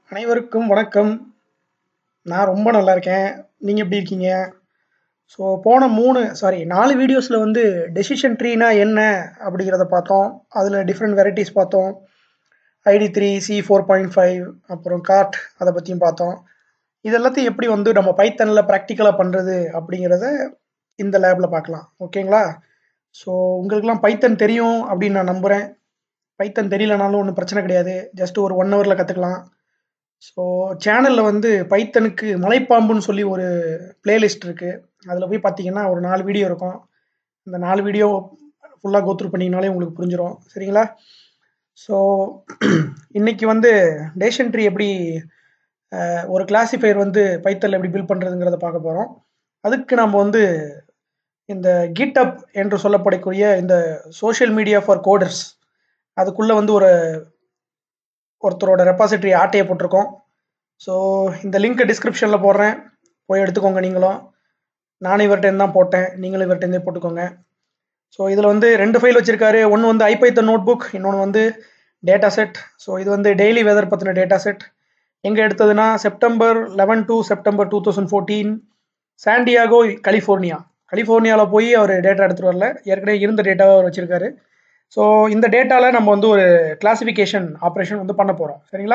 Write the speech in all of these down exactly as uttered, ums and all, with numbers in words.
அனைவருக்கும் வணக்கம். நான் ரொம்ப நல்லா இருக்கேன். நீங்க எப்படி இருக்கீங்க? ஸோ போன மூணு சாரி நாலு வீடியோஸ்ல வந்து டெசிஷன் ட்ரீனா என்ன அப்படிங்கிறத பார்த்தோம். அதில் டிஃப்ரெண்ட் வெரைட்டிஸ் பார்த்தோம். ID three C four point five அப்புறம் கார்ட் அதை பற்றியும் பார்த்தோம். இது எல்லாத்தையும் எப்படி வந்து நம்ம பைத்தனில் ப்ராக்டிக்கலாக பண்ணுறது அப்படிங்கிறத இந்த லேபில் பார்க்கலாம். ஓகேங்களா? ஸோ உங்களுக்கெல்லாம் பைத்தன் தெரியும் அப்படின்னு நான் நம்புகிறேன். பைத்தன் தெரியலனாலும் ஒன்றும் பிரச்சனை கிடையாது. ஜஸ்ட் ஒரு ஒன் ஹவரில் கற்றுக்கலாம். ஸோ சேனலில் வந்து பைத்தனுக்கு மலைப்பாம்புன்னு சொல்லி ஒரு பிளேலிஸ்ட் இருக்குது. அதில் போய் பார்த்தீங்கன்னா ஒரு நாலு வீடியோ இருக்கும். இந்த நாலு வீடியோ ஃபுல்லாக கோத்ரூ பண்ணிங்கனாலே உங்களுக்கு புரிஞ்சிடும். சரிங்களா? ஸோ இன்னைக்கு வந்து டேஷன் ட்ரீ எப்படி அஹ், ஒரு கிளாசிஃபையர் வந்து பைத்தனில் எப்படி பில்ட் பண்ணுறதுங்கிறத பார்க்க போகிறோம். அதுக்கு நம்ம வந்து இந்த கிட்டப் என்று சொல்லப்படக்கூடிய இந்த சோஷியல் மீடியா ஃபார் கோடர்ஸ் அதுக்குள்ளே வந்து ஒரு ஒருத்தரோட ரெப்பாசிட்டரி ஆட்டையை போட்டிருக்கோம். ஸோ இந்த லிங்க்கை டிஸ்கிரிப்ஷனில் போடுறேன், போய் எடுத்துக்கோங்க. நீங்களும் நானும் இவர்கிட்ட தான் போட்டேன், நீங்களும் இவர்கிட்டே போட்டுக்கோங்க. ஸோ இதில் வந்து ரெண்டு ஃபைல் வச்சுருக்காரு. ஒன்று வந்து ஐபைத்தன் நோட் புக், இன்னொன்று வந்து டேட்டா செட். ஸோ இது வந்து டெய்லி வெதர் பற்றின டேட்டா செட். எங்கே எடுத்ததுன்னா September eleven to September two thousand fourteen San Diego California. கலிஃபோர்னியாவில் போய் அவர் டேட்டா எடுத்துகிட்டு வரல, ஏற்கனவே இருந்த டேட்டாவை அவர் வச்சுருக்காரு. ஸோ இந்த டேட்டாவில் நம்ம வந்து ஒரு கிளாசிஃபிகேஷன் ஆப்ரேஷன் வந்து பண்ண போகிறோம். சரிங்களா?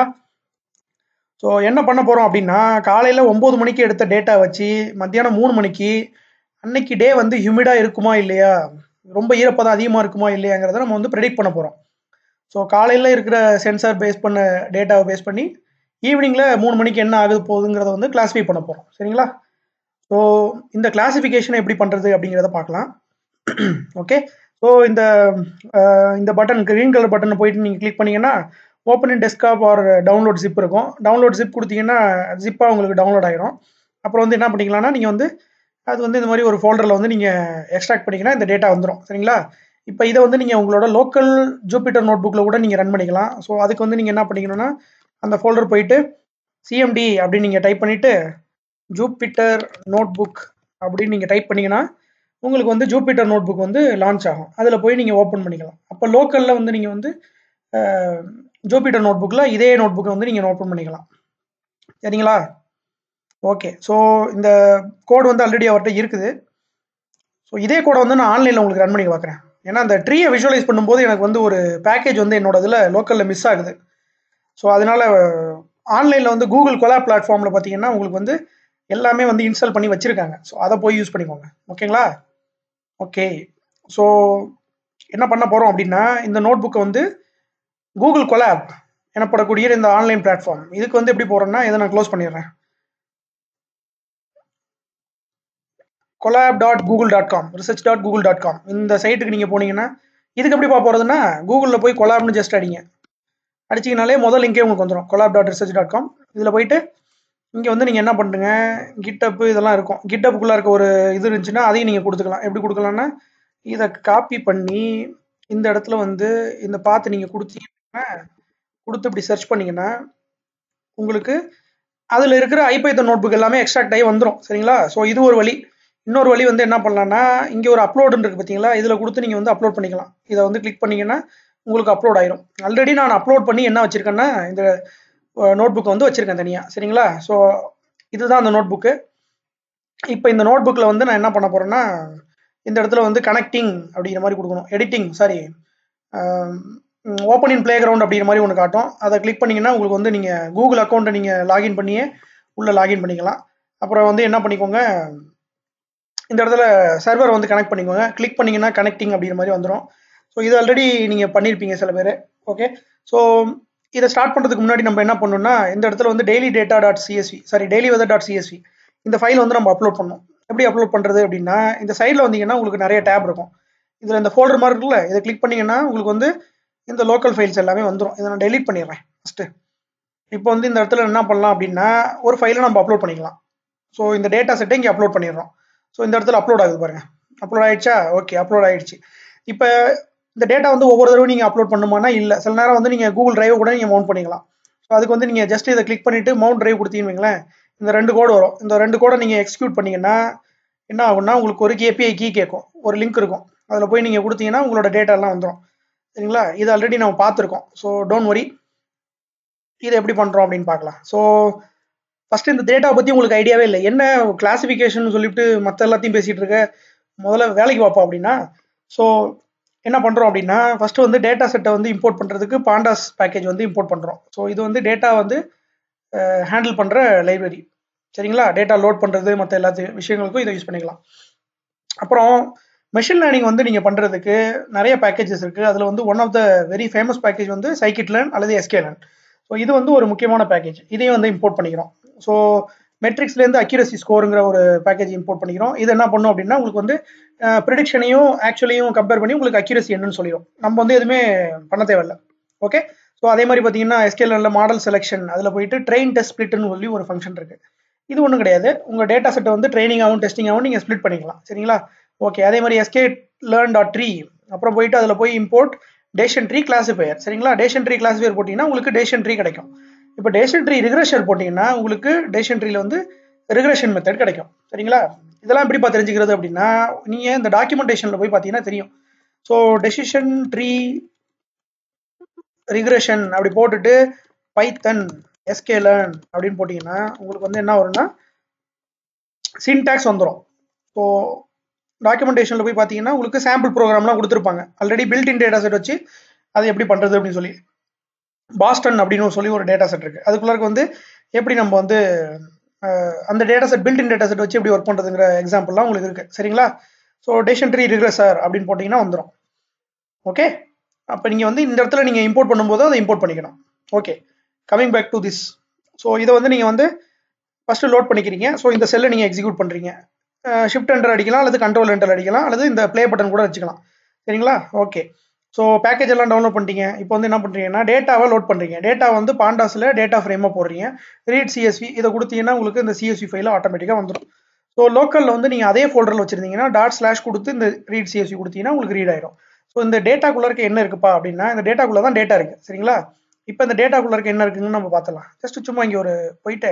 ஸோ என்ன பண்ண போகிறோம் அப்படின்னா, காலையில் ஒம்பது மணிக்கு எடுத்த டேட்டா வச்சு மத்தியானம் மூணு மணிக்கு அன்னைக்கு டே வந்து ஹியூமிடாக இருக்குமா இல்லையா, ரொம்ப ஈரப்பதம் அதிகமாக இருக்குமா இல்லையாங்கிறத நம்ம வந்து ப்ரெடிக்ட் பண்ண போகிறோம். ஸோ காலையில் இருக்கிற சென்சார் பேஸ் பண்ண டேட்டாவை பேஸ் பண்ணி ஈவினிங்கில் மூணு மணிக்கு என்ன ஆகுது போகுதுங்கிறத வந்து கிளாஸிஃபை பண்ண போகிறோம். சரிங்களா? ஸோ இந்த கிளாசிஃபிகேஷனை எப்படி பண்ணுறது அப்படிங்கிறத பார்க்கலாம். ஓகே. ஸோ இந்த அஹ், இந்த பட்டன் க்ரீன் கலர் பட்டனை போயிட்டு நீங்கள் கிளிக் பண்ணீங்கன்னா open in desktop or download zip இருக்கும். டவுன்லோட் ஜிப் கொடுத்தீங்கன்னா ஜிப்பாக உங்களுக்கு டவுன்லோட் ஆகிடும். அப்புறம் வந்து என்ன பண்ணிக்கலாம்னா நீங்கள் வந்து அது வந்து இந்த மாதிரி ஒரு ஃபோல்டரில் வந்து நீங்கள் எக்ஸ்ட்ராக்ட் பண்ணிங்கன்னா இந்த டேட்டா வந்துடும். சரிங்களா? இப்போ இதை வந்து நீங்கள் உங்களோட லோக்கல் ஜூபிட்டர் நோட் புக்கில் கூட நீங்கள் ரன் பண்ணிக்கலாம். ஸோ அதுக்கு வந்து நீங்கள் என்ன பண்ணிக்கணும்னா அந்த ஃபோல்டர் போயிட்டு சிஎம்டி அப்படின்னு நீங்கள் டைப் பண்ணிவிட்டு ஜூபிட்டர் நோட் புக் அப்படின்னு நீங்கள் டைப் பண்ணிங்கன்னா உங்களுக்கு வந்து ஜூபிட்டர் நோட் புக் வந்து லான்ச் ஆகும். அதில் போய் நீங்கள் ஓப்பன் பண்ணிக்கலாம். அப்போ லோக்கலில் வந்து நீங்கள் வந்து ஜூபிட்டர் நோட் புக்கில் இதே நோட் புக்கை வந்து நீங்கள் ஓப்பன் பண்ணிக்கலாம். சரிங்களா? ஓகே. ஸோ இந்த கோடு வந்து ஆல்ரெடி அவர்கிட்ட இருக்குது. ஸோ இதே கோடை வந்து நான் ஆன்லைனில் உங்களுக்கு ரன் பண்ணி பார்க்குறேன். ஏன்னா அந்த ட்ரீயை விஷுவலைஸ் பண்ணும்போது எனக்கு வந்து ஒரு பேக்கேஜ் வந்து என்னோட இதில் லோக்கலில் மிஸ் ஆகுது. ஸோ அதனால் ஆன்லைனில் வந்து கூகுள் கொலாப் பிளாட்ஃபார்மில் பார்த்தீங்கன்னா உங்களுக்கு வந்து எல்லாமே வந்து இன்ஸ்டால் பண்ணி வச்சுருக்காங்க. ஸோ அதை போய் யூஸ் பண்ணிக்கோங்க. ஓகேங்களா? ஓகே. ஸோ என்ன பண்ண போகிறோம் அப்படின்னா இந்த நோட் புக்கை வந்து கூகுள் கொலாப் எனப்படக்கூடிய இந்த ஆன்லைன் பிளாட்ஃபார்ம் இதுக்கு வந்து எப்படி போகிறோம்னா இதை நான் க்ளோஸ் பண்ணிடுறேன். Colab dot Google dot com research dot Google dot com இந்த சைட்டுக்கு நீங்கள் போனீங்கன்னா இதுக்கு எப்படிப்பா போகிறதுனா கூகுளில் போய் கொலாப்னு ஜஸ்ட் அடிங்க. அடிச்சிங்கனாலே முதல் லிங்கே உங்களுக்கு வந்துடும், Colab dot research dot com. இதில் போயிட்டு இங்கே வந்து நீங்கள் என்ன பண்ணுங்க, கிட்டப்பு இதெல்லாம் இருக்கும். கிட்டப்புக்குள்ளே இருக்க ஒரு இது இருந்துச்சுன்னா அதையும் நீங்கள் கொடுத்துக்கலாம். எப்படி கொடுக்கலாம்னா இதை காப்பி பண்ணி இந்த இடத்துல வந்து இந்த பார்த்து நீங்கள் கொடுத்தீங்கன்னா கொடுத்து இப்படி சர்ச் பண்ணிங்கன்னா உங்களுக்கு அதில் இருக்கிற ஐபைத்தன் நோட் புக் எல்லாமே எக்ஸ்ட்ராக்ட் ஆகி வந்துடும். சரிங்களா? ஸோ இது ஒரு வழி. இன்னொரு வழி வந்து என்ன பண்ணலாம்னா இங்கே ஒரு அப்லோடுன்னு இருக்குது பார்த்தீங்களா, இதில் கொடுத்து நீங்கள் வந்து அப்லோட் பண்ணிக்கலாம். இதை வந்து கிளிக் பண்ணிங்கன்னா உங்களுக்கு அப்லோட் ஆயிரும். ஆல்ரெடி நான் அப்லோட் பண்ணி என்ன வச்சுருக்கேன்னா இந்த நோட் புக்கை வந்து வச்சுருக்கேன் தனியாக. சரிங்களா? ஸோ இதுதான் அந்த நோட் புக்கு. இப்போ இந்த நோட் புக்கில் வந்து நான் என்ன பண்ண போகிறேன்னா இந்த இடத்துல வந்து கனெக்டிங் அப்படிங்கிற மாதிரி கொடுக்கணும். Editing sorry open in playground அப்படிங்கிற மாதிரி ஒன்று காட்டும். அதை கிளிக் பண்ணிங்கன்னா உங்களுக்கு வந்து நீங்கள் கூகுள் அக்கௌண்ட்டை நீங்கள் லாகின் பண்ணியே உள்ளே லாகின் பண்ணிக்கலாம். அப்புறம் வந்து என்ன பண்ணிக்கோங்க, இந்த இடத்துல சர்வர் வந்து கனெக்ட் பண்ணிக்கோங்க. கிளிக் பண்ணிங்கன்னா கனெக்டிங் அப்படிங்கிற மாதிரி வந்துடும். ஸோ இது ஆல்ரெடி நீங்கள் பண்ணியிருப்பீங்க சில பேர். ஓகே. ஸோ இதை ஸ்டார்ட் பண்ணுறதுக்கு முன்னாடி நம்ம என்ன பண்ணணும்னா இந்த இடத்துல வந்து daily data dot CSV sorry daily weather dot CSV இந்த ஃபைல் வந்து நம்ம அப்லோட் பண்ணணும். எப்படி அப்லோட் பண்ணுறது அப்படின்னா இந்த சைடில் வந்தீங்கன்னா உங்களுக்கு நிறைய டேப் இருக்கும். இதில் இந்த ஃபோல்டர் மாதிரி இருக்குல்ல, இதை கிளிக் பண்ணிங்கன்னா உங்களுக்கு வந்து இந்த லோக்கல் ஃபைல்ஸ் எல்லாமே வந்துடும். இதை நான் டெலீட் பண்ணிடுறேன் ஃபஸ்ட்டு. இப்போ வந்து இந்த இடத்துல என்ன பண்ணலாம் அப்படின்னா ஒரு ஃபைலை நம்ம அப்லோட் பண்ணிக்கலாம். ஸோ இந்த டேட்டா செட்டை இங்கே அப்லோட் பண்ணிடுறோம். ஸோ இந்த இடத்துல அப்லோட் ஆகுது பாருங்கள். அப்லோட் ஆகிடுச்சா? ஓகே, அப்லோட் ஆகிடுச்சு. இப்போ இந்த டேட்டா வந்து ஒவ்வொரு தடவை நீங்கள் அப்லோட் பண்ணுமானா இல்லை, சில நேரம் வந்து நீங்கள் கூகுள் டிரைவ் கூட நீங்கள் மவுண்ட் பண்ணிக்கலாம். ஸோ அதுக்கு வந்து நீங்கள் ஜஸ்ட் இதை கிளிக் பண்ணிவிட்டு மவுண்ட் டிரைவ் கொடுத்தீங்கன்னு வைங்களேன், இந்த ரெண்டு கோடு வரும். இந்த ரெண்டு கோடை நீங்கள் எக்ஸிக்யூட் பண்ணிங்கன்னா என்ன ஆகும்னா உங்களுக்கு ஒரு ஏபிஐ கீ கேட்கும், ஒரு லிங்க் இருக்கும். அதில் போய் நீங்கள் கொடுத்தீங்கன்னா உங்களோட டேட்டாலாம் வந்துடும். சரிங்களா? இது ஆல்ரெடி நம்ம பார்த்துருக்கோம். ஸோ டோன்ட் வரி. இதை எப்படி பண்ணுறோம் அப்படின்னு பார்க்கலாம். ஸோ ஃபஸ்ட்டு இந்த டேட்டாவை பற்றி உங்களுக்கு ஐடியாவே இல்லை, என்ன கிளாசிஃபிகேஷன் சொல்லிவிட்டு மற்ற எல்லாத்தையும் பேசிகிட்டு இருக்க, முதல்ல வேலைக்கு பார்ப்போம் அப்படின்னா. ஸோ என்ன பண்ணுறோம் அப்படின்னா, ஃபஸ்ட்டு வந்து டேட்டா செட்டை வந்து இம்போர்ட் பண்ணுறதுக்கு பாண்டாஸ் பேக்கேஜ் வந்து இம்போர்ட் பண்ணுறோம். ஸோ இது வந்து டேட்டா வந்து ஹேண்டில் பண்ணுற லைப்ரரி, சரிங்களா? டேட்டா லோட் பண்ணுறது மற்ற எல்லாத்தையும் விஷயங்களுக்கும் இதை யூஸ் பண்ணிக்கலாம். அப்புறம் மெஷின் லேர்னிங் வந்து நீங்கள் பண்ணுறதுக்கு நிறைய பேக்கேஜஸ் இருக்குது. அதில் வந்து one of the very famous package வந்து சைக்கிட்லேர்ன் அல்லது எஸ்கேலேர்ன். ஸோ இது வந்து ஒரு முக்கியமான பேக்கேஜ், இதையும் வந்து இம்போர்ட் பண்ணிக்கிறோம். ஸோ மெட்ரிக்ஸ்லேருந்து அக்யூரசி ஸ்கோருங்கிற ஒரு பேக்கேஜ் இம்போர்ட் பண்ணிக்கிறோம். இது என்ன பண்ணும் அப்படின்னா, உங்களுக்கு வந்து ப்ரிடிக்ஷனையும் ஆக்சுவலையும் கம்பேர் பண்ணி உங்களுக்கு அக்யூரசி என்னன்னு சொல்லிடும். நம்ம வந்து எதுவுமே பண்ண தேவையில்லை. ஓகே. ஸோ அதே மாதிரி பார்த்தீங்கன்னா எஸ்கேலேர்னில் மாடல் செலெக்ஷன், அதில் போயிட்டு ட்ரெயின் டெஸ்ட் ஸ்பிளிட்னு சொல்லி ஒரு ஃபங்க்ஷன் இருக்குது. இது ஒன்றும் கிடையாது, உங்கள் டேட்டா செட்டை வந்து ட்ரைனிங்காகவும் டெஸ்டிங்காகவும் நீங்கள் ஸ்பிளிட் பண்ணிக்கலாம், சரிங்களா? ஓகே. அதே மாதிரி எஸ்கே லேர்ன் டாட் ட்ரீ, அப்புறம் போயிட்டு அதில் போய் இம்போர்ட் டேஷன் ட்ரீ கிளாசிஃபையர், சரிங்களா? டேஷன் ட்ரீ கிளாசிஃபையர் போட்டிங்கன்னா உங்களுக்கு டேஷன் ட்ரீ கிடைக்கும். இப்போ டேஷன் ட்ரீ ரிக்ரெஷன் போட்டிங்கன்னா உங்களுக்கு டேஷன் ட்ரீல வந்து ரிக்ரெஷன் மெத்தட் கிடைக்கும், சரிங்களா? இதெல்லாம் எப்படிப்பா தெரிஞ்சுக்கிறது அப்படின்னா, நீங்கள் இந்த டாக்குமெண்டேஷனில் போய் பார்த்தீங்கன்னா தெரியும். ஸோ டெசிஷன் ட்ரீ ரிக்ரெஷன் அப்படி போட்டுட்டு பைத்தன் எஸ்கேலேர்ன் அப்படின்னு போட்டிங்கன்னா உங்களுக்கு வந்து என்ன வரும்னா சின்டாக்ஸ் வந்துடும். ஸோ டாக்குமெண்டேஷனில் போய் பார்த்தீங்கன்னா உங்களுக்கு சாம்பிள் ப்ரோக்ராம்லாம் கொடுத்துருப்பாங்க, already built in data set வச்சு அது எப்படி பண்ணுறது அப்படின்னு சொல்லி. பாஸ்டன் அப்படின்னு சொல்லி ஒரு டேட்டா செட் இருக்குது, அதுக்குள்ளே வந்து எப்படி நம்ம வந்து அந்த data set built in data set வச்சு எப்படி ஒர்க் பண்ணுறதுங்கிற எக்ஸாம்பிள்லாம் உங்களுக்கு இருக்குது, சரிங்களா? ஸோ டேஷன் ட்ரீ ரிக்ரெசர் அப்படின்னு போட்டிங்கன்னா வந்துடும். ஓகே. அப்போ நீங்கள் வந்து இந்த இடத்துல நீங்கள் இம்போர்ட் பண்ணும்போது அதை இம்போர்ட் பண்ணிக்கணும். Okay, coming back to this. So இதை வந்து நீங்கள் வந்து ஃபஸ்ட்டு லோட் பண்ணிக்கிறீங்க. ஸோ இந்த செல்லை நீங்கள் எக்ஸிக்யூட் பண்ணுறீங்க. ஷிஃப்ட் என்டர் அடிக்கலாம் அல்லது கண்ட்ரோல் என்டர் அடிக்கலாம் அல்லது இந்த ப்ளே பட்டன் கூட வச்சுக்கலாம், சரிங்களா? ஓகே. ஸோ பேக்கேஜ் எல்லாம் டவுன்லோட் பண்ணிட்டீங்க. இப்போ வந்து என்ன பண்ணுறீங்கன்னா டேட்டாவை லோட் பண்ணுறீங்க. டேட்டா வந்து பாண்டாஸில் டேட்டா ஃப்ரேமாக போடுறீங்க. ரீட் சிஎஸ்வி இதை கொடுத்தீங்கன்னா உங்களுக்கு இந்த சிஎஸ்வி ஃபைல ஆட்டோமேட்டிக்காக வந்துடும். ஸோ லோக்கலில் வந்து நீங்கள் அதே ஃபோல்டரில் வச்சுருந்தீங்கன்னா டாட் ஸ்லாஷ் கொடுத்து இந்த ரீட் சிஎஸ்வி கொடுத்தீங்கன்னா உங்களுக்கு ரீட் ஆயிடும். ஸோ இந்த டேட்டாக்குள்ளே இருக்க என்ன இருக்குப்பா அப்படின்னா, இந்த டேட்டாக்குள்ளே தான் டேட்டா இருக்குது, சரிங்களா? இப்போ இந்த டேட்டாக்குள்ளே இருக்க என்ன இருக்குன்னு நம்ம பார்த்துலாம். ஜஸ்ட் சும்மா இங்கே ஒரு போயிட்டு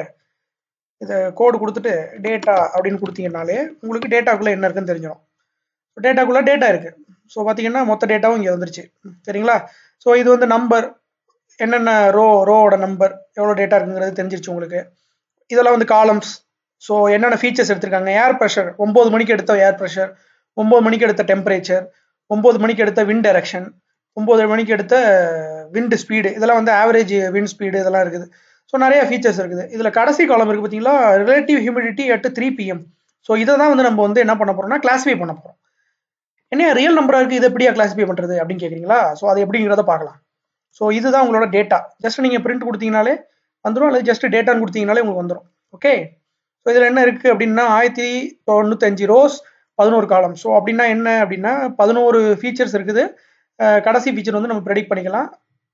இதை கோடு கொடுத்துட்டு டேட்டா அப்படின்னு கொடுத்தீங்கன்னாலே உங்களுக்கு டேட்டாக்குள்ளே என்ன இருக்குன்னு தெரிஞ்சிடும். டேட்டாக்குள்ளே டேட்டா இருக்குது. ஸோ பார்த்தீங்கன்னா மொத்த டேட்டாவும் இங்கே வந்துருச்சு, சரிங்களா? ஸோ இது வந்து நம்பர், என்னென்ன ரோ ரோவோட நம்பர், எவ்வளோ டேட்டா இருக்குங்கிறது தெரிஞ்சிருச்சு உங்களுக்கு. இதெல்லாம் வந்து காலம்ஸ். ஸோ என்னென்ன ஃபீச்சர்ஸ் எடுத்திருக்காங்க, ஏர் ப்ரெஷர், ஒம்பது மணிக்கு எடுத்த ஏர் ப்ரெஷர், ஒம்பது மணிக்கு எடுத்த டெம்பரேச்சர், ஒம்பது மணிக்கு எடுத்த விண்ட் டைரக்ஷன், ஒம்பது மணிக்கு எடுத்த விண்ட் ஸ்பீடு, இதெல்லாம் வந்து ஆவரேஜ் விண்ட் ஸ்பீடு இதெல்லாம் இருக்குது. ஸோ நிறைய ஃபீச்சர்ஸ் இருக்குது. இதில் கடைசி காலம் இருக்குது பார்த்தீங்களா, relative humidity at three PM. So இதை தான் வந்து நம்ம வந்து என்ன பண்ண போகிறோம்னா கிளாஸிஃபை பண்ண போகிறோம். என்ன ரியல் நம்பராக இருக்குது, இது எப்படியா கிளாஸிஃபை பண்ணுறது அப்படின்னு கேட்குறீங்களா? ஸோ அது எப்படிங்கிறத பார்க்கலாம். ஸோ இதுதான் உங்களோட டேட்டா. ஜஸ்ட் நீங்கள் பிரிண்ட் கொடுத்தீங்கனாலே வந்துடும், அல்லது ஜஸ்ட் டேட்டான்னு கொடுத்தீங்கனாலே உங்களுக்கு வந்துடும். ஓகே. ஸோ இதில் என்ன இருக்குது அப்படின்னா ஆயிரத்தி தொண்ணூத்தஞ்சு ரோஸ், பதினோரு காலம். ஸோ அப்படின்னா என்ன அப்படின்னா பதினோரு ஃபீச்சர்ஸ் இருக்குது. கடைசி ஃபீச்சர் வந்து நம்ம ப்ரெடிக்ட் பண்ணிக்கலாம்.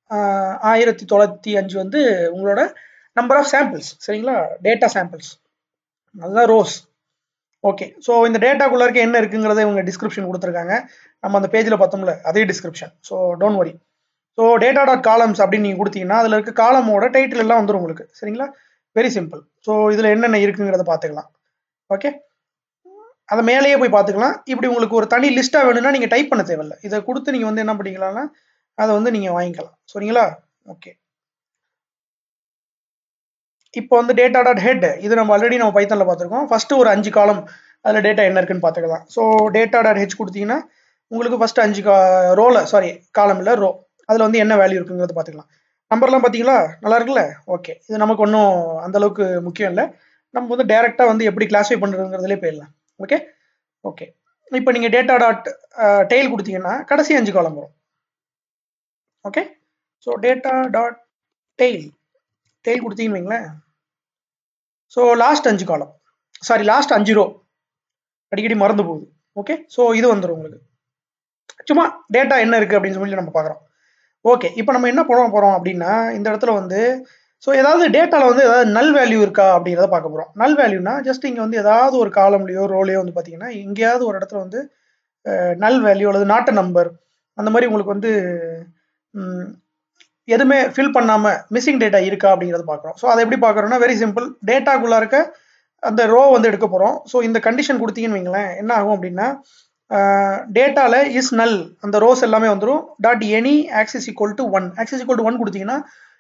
ஆயிரத்தி தொள்ளாயிரத்தி அஞ்சு வந்து உங்களோட நம்பர் ஆஃப் சாம்பிள்ஸ், சரிங்களா? டேட்டா சாம்பிள்ஸ், அதுதான் ரோஸ். ஓகே. ஸோ இந்த டேட்டாக்குள்ளே இருக்க என்ன இருக்குங்கிறத இவங்க டிஸ்கிரிப்ஷன் கொடுத்துருக்காங்க. நம்ம அந்த பேஜில் பார்த்தோம்ல அதே description. So don't worry. So data dot columns அப்படின்னு நீங்கள் கொடுத்தீங்கன்னா அதில் இருக்க காலமோட டைட்டில் எல்லாம் வந்துடும் உங்களுக்கு, சரிங்களா? Very simple. ஸோ இதில் என்னென்ன இருக்குங்கிறத பார்த்துக்கலாம். ஓகே, அதை மேலேயே போய் பார்த்துக்கலாம். இப்படி உங்களுக்கு ஒரு தனி லிஸ்ட்டாக வேணும்னா நீங்கள் டைப் பண்ண தேவையில்லை, இதை கொடுத்து நீங்கள் வந்து என்ன பண்ணிக்கலாம்னா அதை வந்து நீங்கள் வாங்கிக்கலாம், சரிங்களா? ஓகே. இப்போ வந்து டேட்டா டாட் ஹெட், இது நம்ம ஆல்ரெடி நம்ம பைத்தானில் பார்த்துருக்கோம். ஃபஸ்ட்டு ஒரு அஞ்சு காலம் அதில் டேட்டா என்ன இருக்குன்னு பார்த்துக்கலாம். ஸோ டேட்டா டாட் ஹெச் கொடுத்தீங்கன்னா உங்களுக்கு ஃபஸ்ட்டு அஞ்சு கா ரோவில் சாரி காலம் இல்லை ரோ, அதில் வந்து என்ன வேல்யூ இருக்குங்கிறது பார்த்துக்கலாம். நம்பர்லாம் பார்த்தீங்களா, நல்லா இருக்குல்ல? ஓகே. இது நமக்கு ஒன்றும் அந்தளவுக்கு முக்கியம் இல்லை, நம்ம வந்து டேரெக்டாக வந்து எப்படி கிளாஸிஃபை பண்ணுறதுங்கிறதுலே போயிடலாம். ஓகே ஓகே இப்போ நீங்கள் டேட்டா டாட் டெய்ல் கொடுத்தீங்கன்னா கடைசி அஞ்சு காலம் வரும். Okay. So data dot tail tail கொடுத்தீங்கன்னு வைங்களேன். ஸோ லாஸ்ட் அஞ்சு காலம் சாரி லாஸ்ட் அஞ்சு ரோ அடிக்கடி மறந்து போகுது. ஓகே. ஸோ இது வந்துடும் உங்களுக்கு. சும்மா டேட்டா என்ன இருக்குது அப்படின்னு சொல்லி நம்ம பார்க்குறோம். ஓகே. இப்போ நம்ம என்ன பண்ண போகிறோம் அப்படின்னா இந்த இடத்துல வந்து ஸோ ஏதாவது டேட்டாவில் வந்து ஏதாவது நல் வேல்யூ இருக்கா அப்படிங்கிறத பார்க்க போகிறோம். நல் வேல்யூனா ஜஸ்ட் இங்கே வந்து ஏதாவது ஒரு காலம்லையோ ரோலையோ வந்து பார்த்தீங்கன்னா எங்கேயாவது ஒரு இடத்துல வந்து நல் வேல்யூ அல்லது நாட் நம்பர் அந்த மாதிரி உங்களுக்கு வந்து எதுவுமே ஃபில் பண்ணாமல் மிஸ்ஸிங் டேட்டா இருக்கா அப்படிங்கிறத பார்க்குறோம். ஸோ அதை எப்படி பார்க்குறோம்னா வெரி சிம்பிள், டேட்டாக்குள்ளே இருக்க அந்த ரோ வந்து எடுக்க போகிறோம். ஸோ இந்த கண்டிஷன் கொடுத்தீங்கன்னு வைங்களேன், என்ன ஆகும் அப்படின்னா டேட்டாவில் இஸ் நல் அந்த ரோஸ் எல்லாமே வந்துடும். Dot any axis equal to one axis equal to one கொடுத்தீங்கன்னா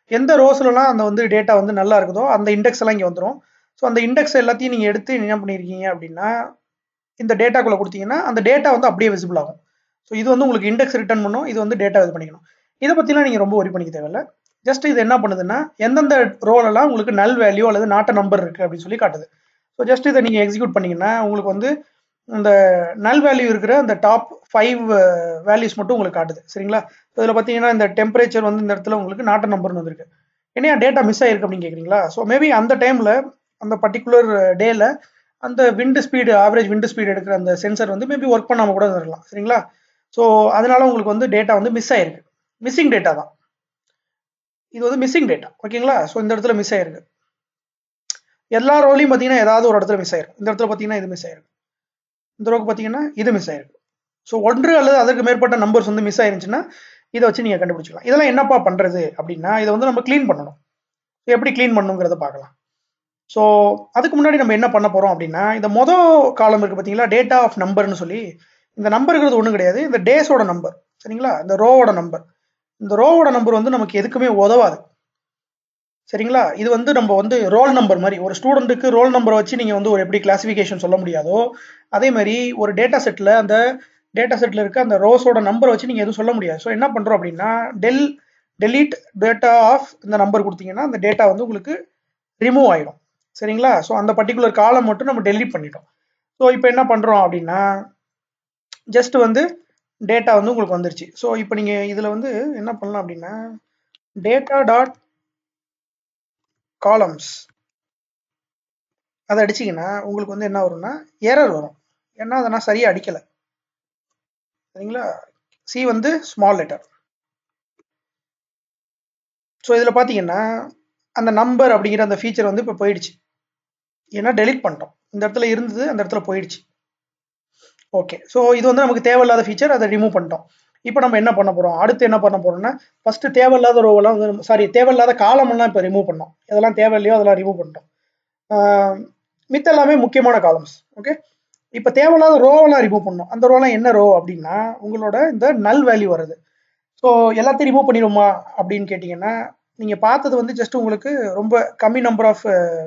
எந்த ரோஸ்லலாம் அந்த வந்து டேட்டா வந்து நல்லா இருக்குதோ அந்த இண்டெக்ஸ் எல்லாம் இங்கே வந்துடும். ஸோ அந்த இண்டெக்ஸ் எல்லாத்தையும் நீங்கள் எடுத்து என்ன பண்ணியிருக்கீங்க அப்படின்னா இந்த டேட்டாக்குள்ளே கொடுத்தீங்கன்னா அந்த டேட்டா வந்து அப்படியே விசிபிள் ஆகும். ஸோ இது வந்து உங்களுக்கு இண்டெக்ஸ் ரிட்டர்ன் பண்ணும், இது வந்து டேட்டா இது பண்ணிக்கணும். இதை பற்றிலாம் நீங்கள் ரொம்ப ஒரி பண்ணிக்க தேவையில்லை. ஜஸ்ட் இது என்ன பண்ணுதுன்னா எந்தெந்த ரோலெல்லாம் உங்களுக்கு நல் வேல்யூ அல்லது நாட் நம்பர் இருக்குது அப்படின்னு சொல்லி காட்டுது. ஸோ ஜஸ்ட் இதை நீங்கள் எக்ஸிக்யூட் பண்ணிங்கன்னா உங்களுக்கு வந்து இந்த நல் வேல்யூ இருக்கிற அந்த டாப் ஃபைவ் வேல்யூஸ் மட்டும் உங்களுக்கு காட்டுது. சரிங்களா? ஸோ இதில் பார்த்தீங்கன்னா இந்த டெம்பரேச்சர் வந்து இந்த இடத்துல உங்களுக்கு நாட் நம்பர்னு வந்துருக்கு. ஏன்னா டேட்டா மிஸ் ஆயிருக்கு அப்படின்னு கேட்குறீங்களா? ஸோ மேபி அந்த டைமில் அந்த பர்டிகுலர் டேல அந்த wind speed average wind speed எடுக்கிற அந்த சென்சர் வந்து மேபி ஒர்க் பண்ணாமல் கூட இருக்கலாம். சரிங்களா? ஸோ அதனால உங்களுக்கு வந்து டேட்டா வந்து மிஸ் ஆயிருக்கு. மிஸ்ஸிங் டேட்டா தான் இது வந்து மிஸ்ஸிங் டேட்டா. ஓகேங்களா? ஸோ இந்த இடத்துல மிஸ் ஆயிருக்கு. எல்லா ரோலையும் பார்த்தீங்கன்னா ஏதாவது ஒரு இடத்துல மிஸ் ஆயிருக்கு. இந்த இடத்துல பார்த்தீங்கன்னா இது மிஸ் ஆயிருக்கு. இந்த ரோக்கு பார்த்தீங்கன்னா இது மிஸ் ஆயிருக்கு. ஸோ ஒன்று அல்லது அதற்கு மேற்பட்ட நம்பர்ஸ் வந்து மிஸ் ஆயிருந்துச்சுன்னா இதை வச்சு நீங்கள் கண்டுபிடிச்சிக்கலாம். இதெல்லாம் என்னப்பா பண்ணுறது அப்படின்னா இதை வந்து நம்ம க்ளீன் பண்ணணும். எப்படி க்ளீன் பண்ணணுங்கிறத பார்க்கலாம். ஸோ அதுக்கு முன்னாடி நம்ம என்ன பண்ண போகிறோம் அப்படின்னா இந்த மொதல் காலம் இருக்குது பார்த்தீங்களா, டேட்டா ஆஃப் நம்பர்னு சொல்லி. இந்த நம்பருங்கிறது ஒன்றும் கிடையாது, இந்த டேஸோட நம்பர். சரிங்களா? இந்த ரோவோட நம்பர். இந்த ரோவோட நம்பர் வந்து நமக்கு எதுக்குமே உதவாது. சரிங்களா? இது வந்து நம்ம வந்து ரோல் நம்பர் மாதிரி. ஒரு ஸ்டூடெண்ட்டுக்கு ரோல் நம்பரை வச்சு நீங்கள் வந்து ஒரு எப்படி கிளாசிஃபிகேஷன் சொல்ல முடியாதோ அதே மாதிரி ஒரு டேட்டா செட்டில் அந்த டேட்டா செட்டில் இருக்க அந்த ரோஸோட நம்பரை வச்சு நீங்கள் எதுவும் சொல்ல முடியாது. ஸோ என்ன பண்ணுறோம் அப்படின்னா டெல் டெலீட் டேட்டா ஆஃப் இந்த நம்பர் கொடுத்தீங்கன்னா அந்த டேட்டா வந்து உங்களுக்கு ரிமூவ் ஆகிடும். சரிங்களா? ஸோ அந்த பர்டிகுலர் காலம் மட்டும் நம்ம டெலீட் பண்ணிட்டோம். ஸோ இப்போ என்ன பண்ணுறோம் அப்படின்னா ஜஸ்ட் வந்து டேட்டா வந்து உங்களுக்கு வந்துருச்சு. ஸோ இப்போ நீங்கள் இதில் வந்து என்ன பண்ணலாம் அப்படின்னா டேட்டா டாட் காலம்ஸ் அதை அடிச்சிங்கன்னா உங்களுக்கு வந்து என்ன வரும்னா எரர் வரும். ஏன்னா அதை நான் சரியாக அடிக்கலை. சரிங்களா? சி வந்து ஸ்மால் லெட்டர். ஸோ இதில் பார்த்தீங்கன்னா அந்த நம்பர் அப்படிங்கிற அந்த ஃபீச்சர் வந்து இப்போ போயிடுச்சு. ஏன்னா டெலிட் பண்ணிட்டோம். இந்த இடத்துல இருந்தது அந்த இடத்துல போயிடுச்சு. ஓகே. ஸோ இது வந்து நமக்கு தேவையில்லாத ஃபீச்சர், அதை ரிமூவ் பண்ணிட்டோம். இப்போ நம்ம என்ன பண்ண போகிறோம், அடுத்து என்ன பண்ண போகிறோம்னா ஃபஸ்ட்டு தேவையில்லாத ரோவெல்லாம் வந்து சாரி தேவையில்லாத காலமெல்லாம் இப்போ ரிமூவ் பண்ணோம். எதெல்லாம் தேவையில்லையோ அதெல்லாம் ரிமூவ் பண்ணிட்டோம். மித்த எல்லாமே முக்கியமான காலம்ஸ். ஓகே. இப்போ தேவையில்லாத ரோவெல்லாம் ரிமூவ் பண்ணோம். அந்த ரோலாம் என்ன ரோ அப்படின்னா உங்களோட இந்த நல் வேல்யூ வருது. ஸோ எல்லாத்தையும் ரிமூவ் பண்ணிடுமா அப்படின்னு கேட்டிங்கன்னா நீங்கள் பார்த்தது வந்து ஜஸ்ட் உங்களுக்கு ரொம்ப கம்மி நம்பர் ஆஃப்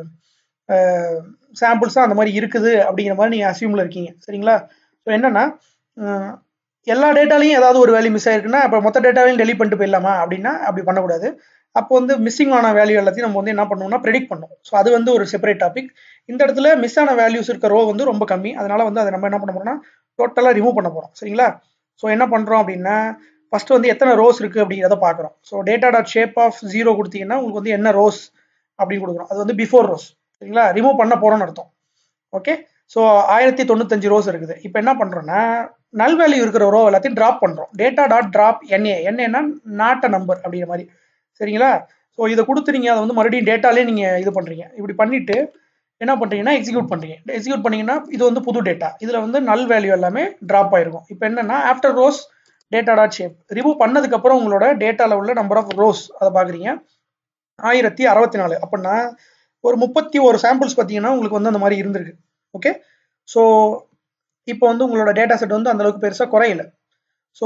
சாம்பிள்ஸ் தான் அந்த மாதிரி இருக்குது அப்படிங்கிற மாதிரி நீங்கள் அசியூமில் இருக்கீங்க. சரிங்களா? ஸோ என்னென்னா எல்லா டேட்டாலையும் ஏதாவது ஒரு வேல்யூ மிஸ் ஆயிருக்குன்னா அப்போ மொத்த டேட்டாவையும் டெலிட் பண்ணிட்டு போயிடலாமா அப்படின்னா அப்படி பண்ணக்கூடாது. அப்போ வந்து மிஸ்ஸிங் ஆன வேல்யூ எல்லாத்தையும் நம்ம வந்து என்ன பண்ணுவோம்னா ப்ரெடிக்ட் பண்ணுவோம். ஸோ அது வந்து ஒரு செப்பரேட் டாபிக். இந்த இடத்துல மிஸ் ஆன வேல்யூஸ் இருக்க ரோ வந்து ரொம்ப கம்மி. அதனால வந்து அதை நம்ம என்ன பண்ண போறோம்னா டோட்டலாக ரிமூவ் பண்ண போகிறோம். சரிங்களா? ஸோ என்ன பண்ணுறோம் அப்படின்னா ஃபர்ஸ்ட் வந்து எத்தனை ரோஸ் இருக்குது அப்படிங்கிறத பார்க்குறோம். So data dot shape of zero கொடுத்தீங்கன்னா உங்களுக்கு வந்து என்ன ரோஸ் அப்படின்னு கொடுக்குறோம். அது வந்து பிஃபோர் ரோஸ். சரிங்களா? ரிமூவ் பண்ண போகிறோம்னு அர்த்தம். ஓகே. ஸோ ஆயிரத்தி தொண்ணூத்தஞ்சு ரோஸ் இருக்குது. இப்போ என்ன பண்ணுறோன்னா நல் வேல்யூ இருக்கிற ரோ எல்லாத்தையும் ட்ராப் பண்ணுறோம். டேட்டா டாட் ட்ராப் என்ஏ என்ஏன்னா நாட் அ நம்பர் அப்படிங்கிற மாதிரி. சரிங்களா? ஸோ இதை கொடுத்து நீங்கள் அதை வந்து மறுபடியும் டேட்டாலே நீங்கள் இது பண்ணுறீங்க. இப்படி பண்ணிவிட்டு என்ன பண்ணுறீங்கன்னா எக்ஸிக்யூட் பண்ணுறீங்க. எக்ஸிக்யூட் பண்ணிங்கன்னா இது வந்து புது டேட்டா. இதில் வந்து நல் வேல்யூ எல்லாமே ட்ராப் ஆகிருக்கும். இப்போ என்னென்னா after rows data dot shape remove பண்ணதுக்கப்புறம் உங்களோட டேட்டாவில் உள்ள நம்பர் ஆஃப் ரோஸ் அதை பார்க்குறீங்க ஆயிரத்தி அறுபத்தி நாலு. அப்படின்னா ஒரு முப்பத்தி ஒரு சாம்பிள்ஸ் பார்த்தீங்கன்னா உங்களுக்கு வந்து அந்த மாதிரி இருந்திருக்கு. ஓகே. ஸோ இப்போ வந்து உங்களோட டேட்டா செட் வந்து அந்தளவுக்கு பெருசாக குறையில. ஸோ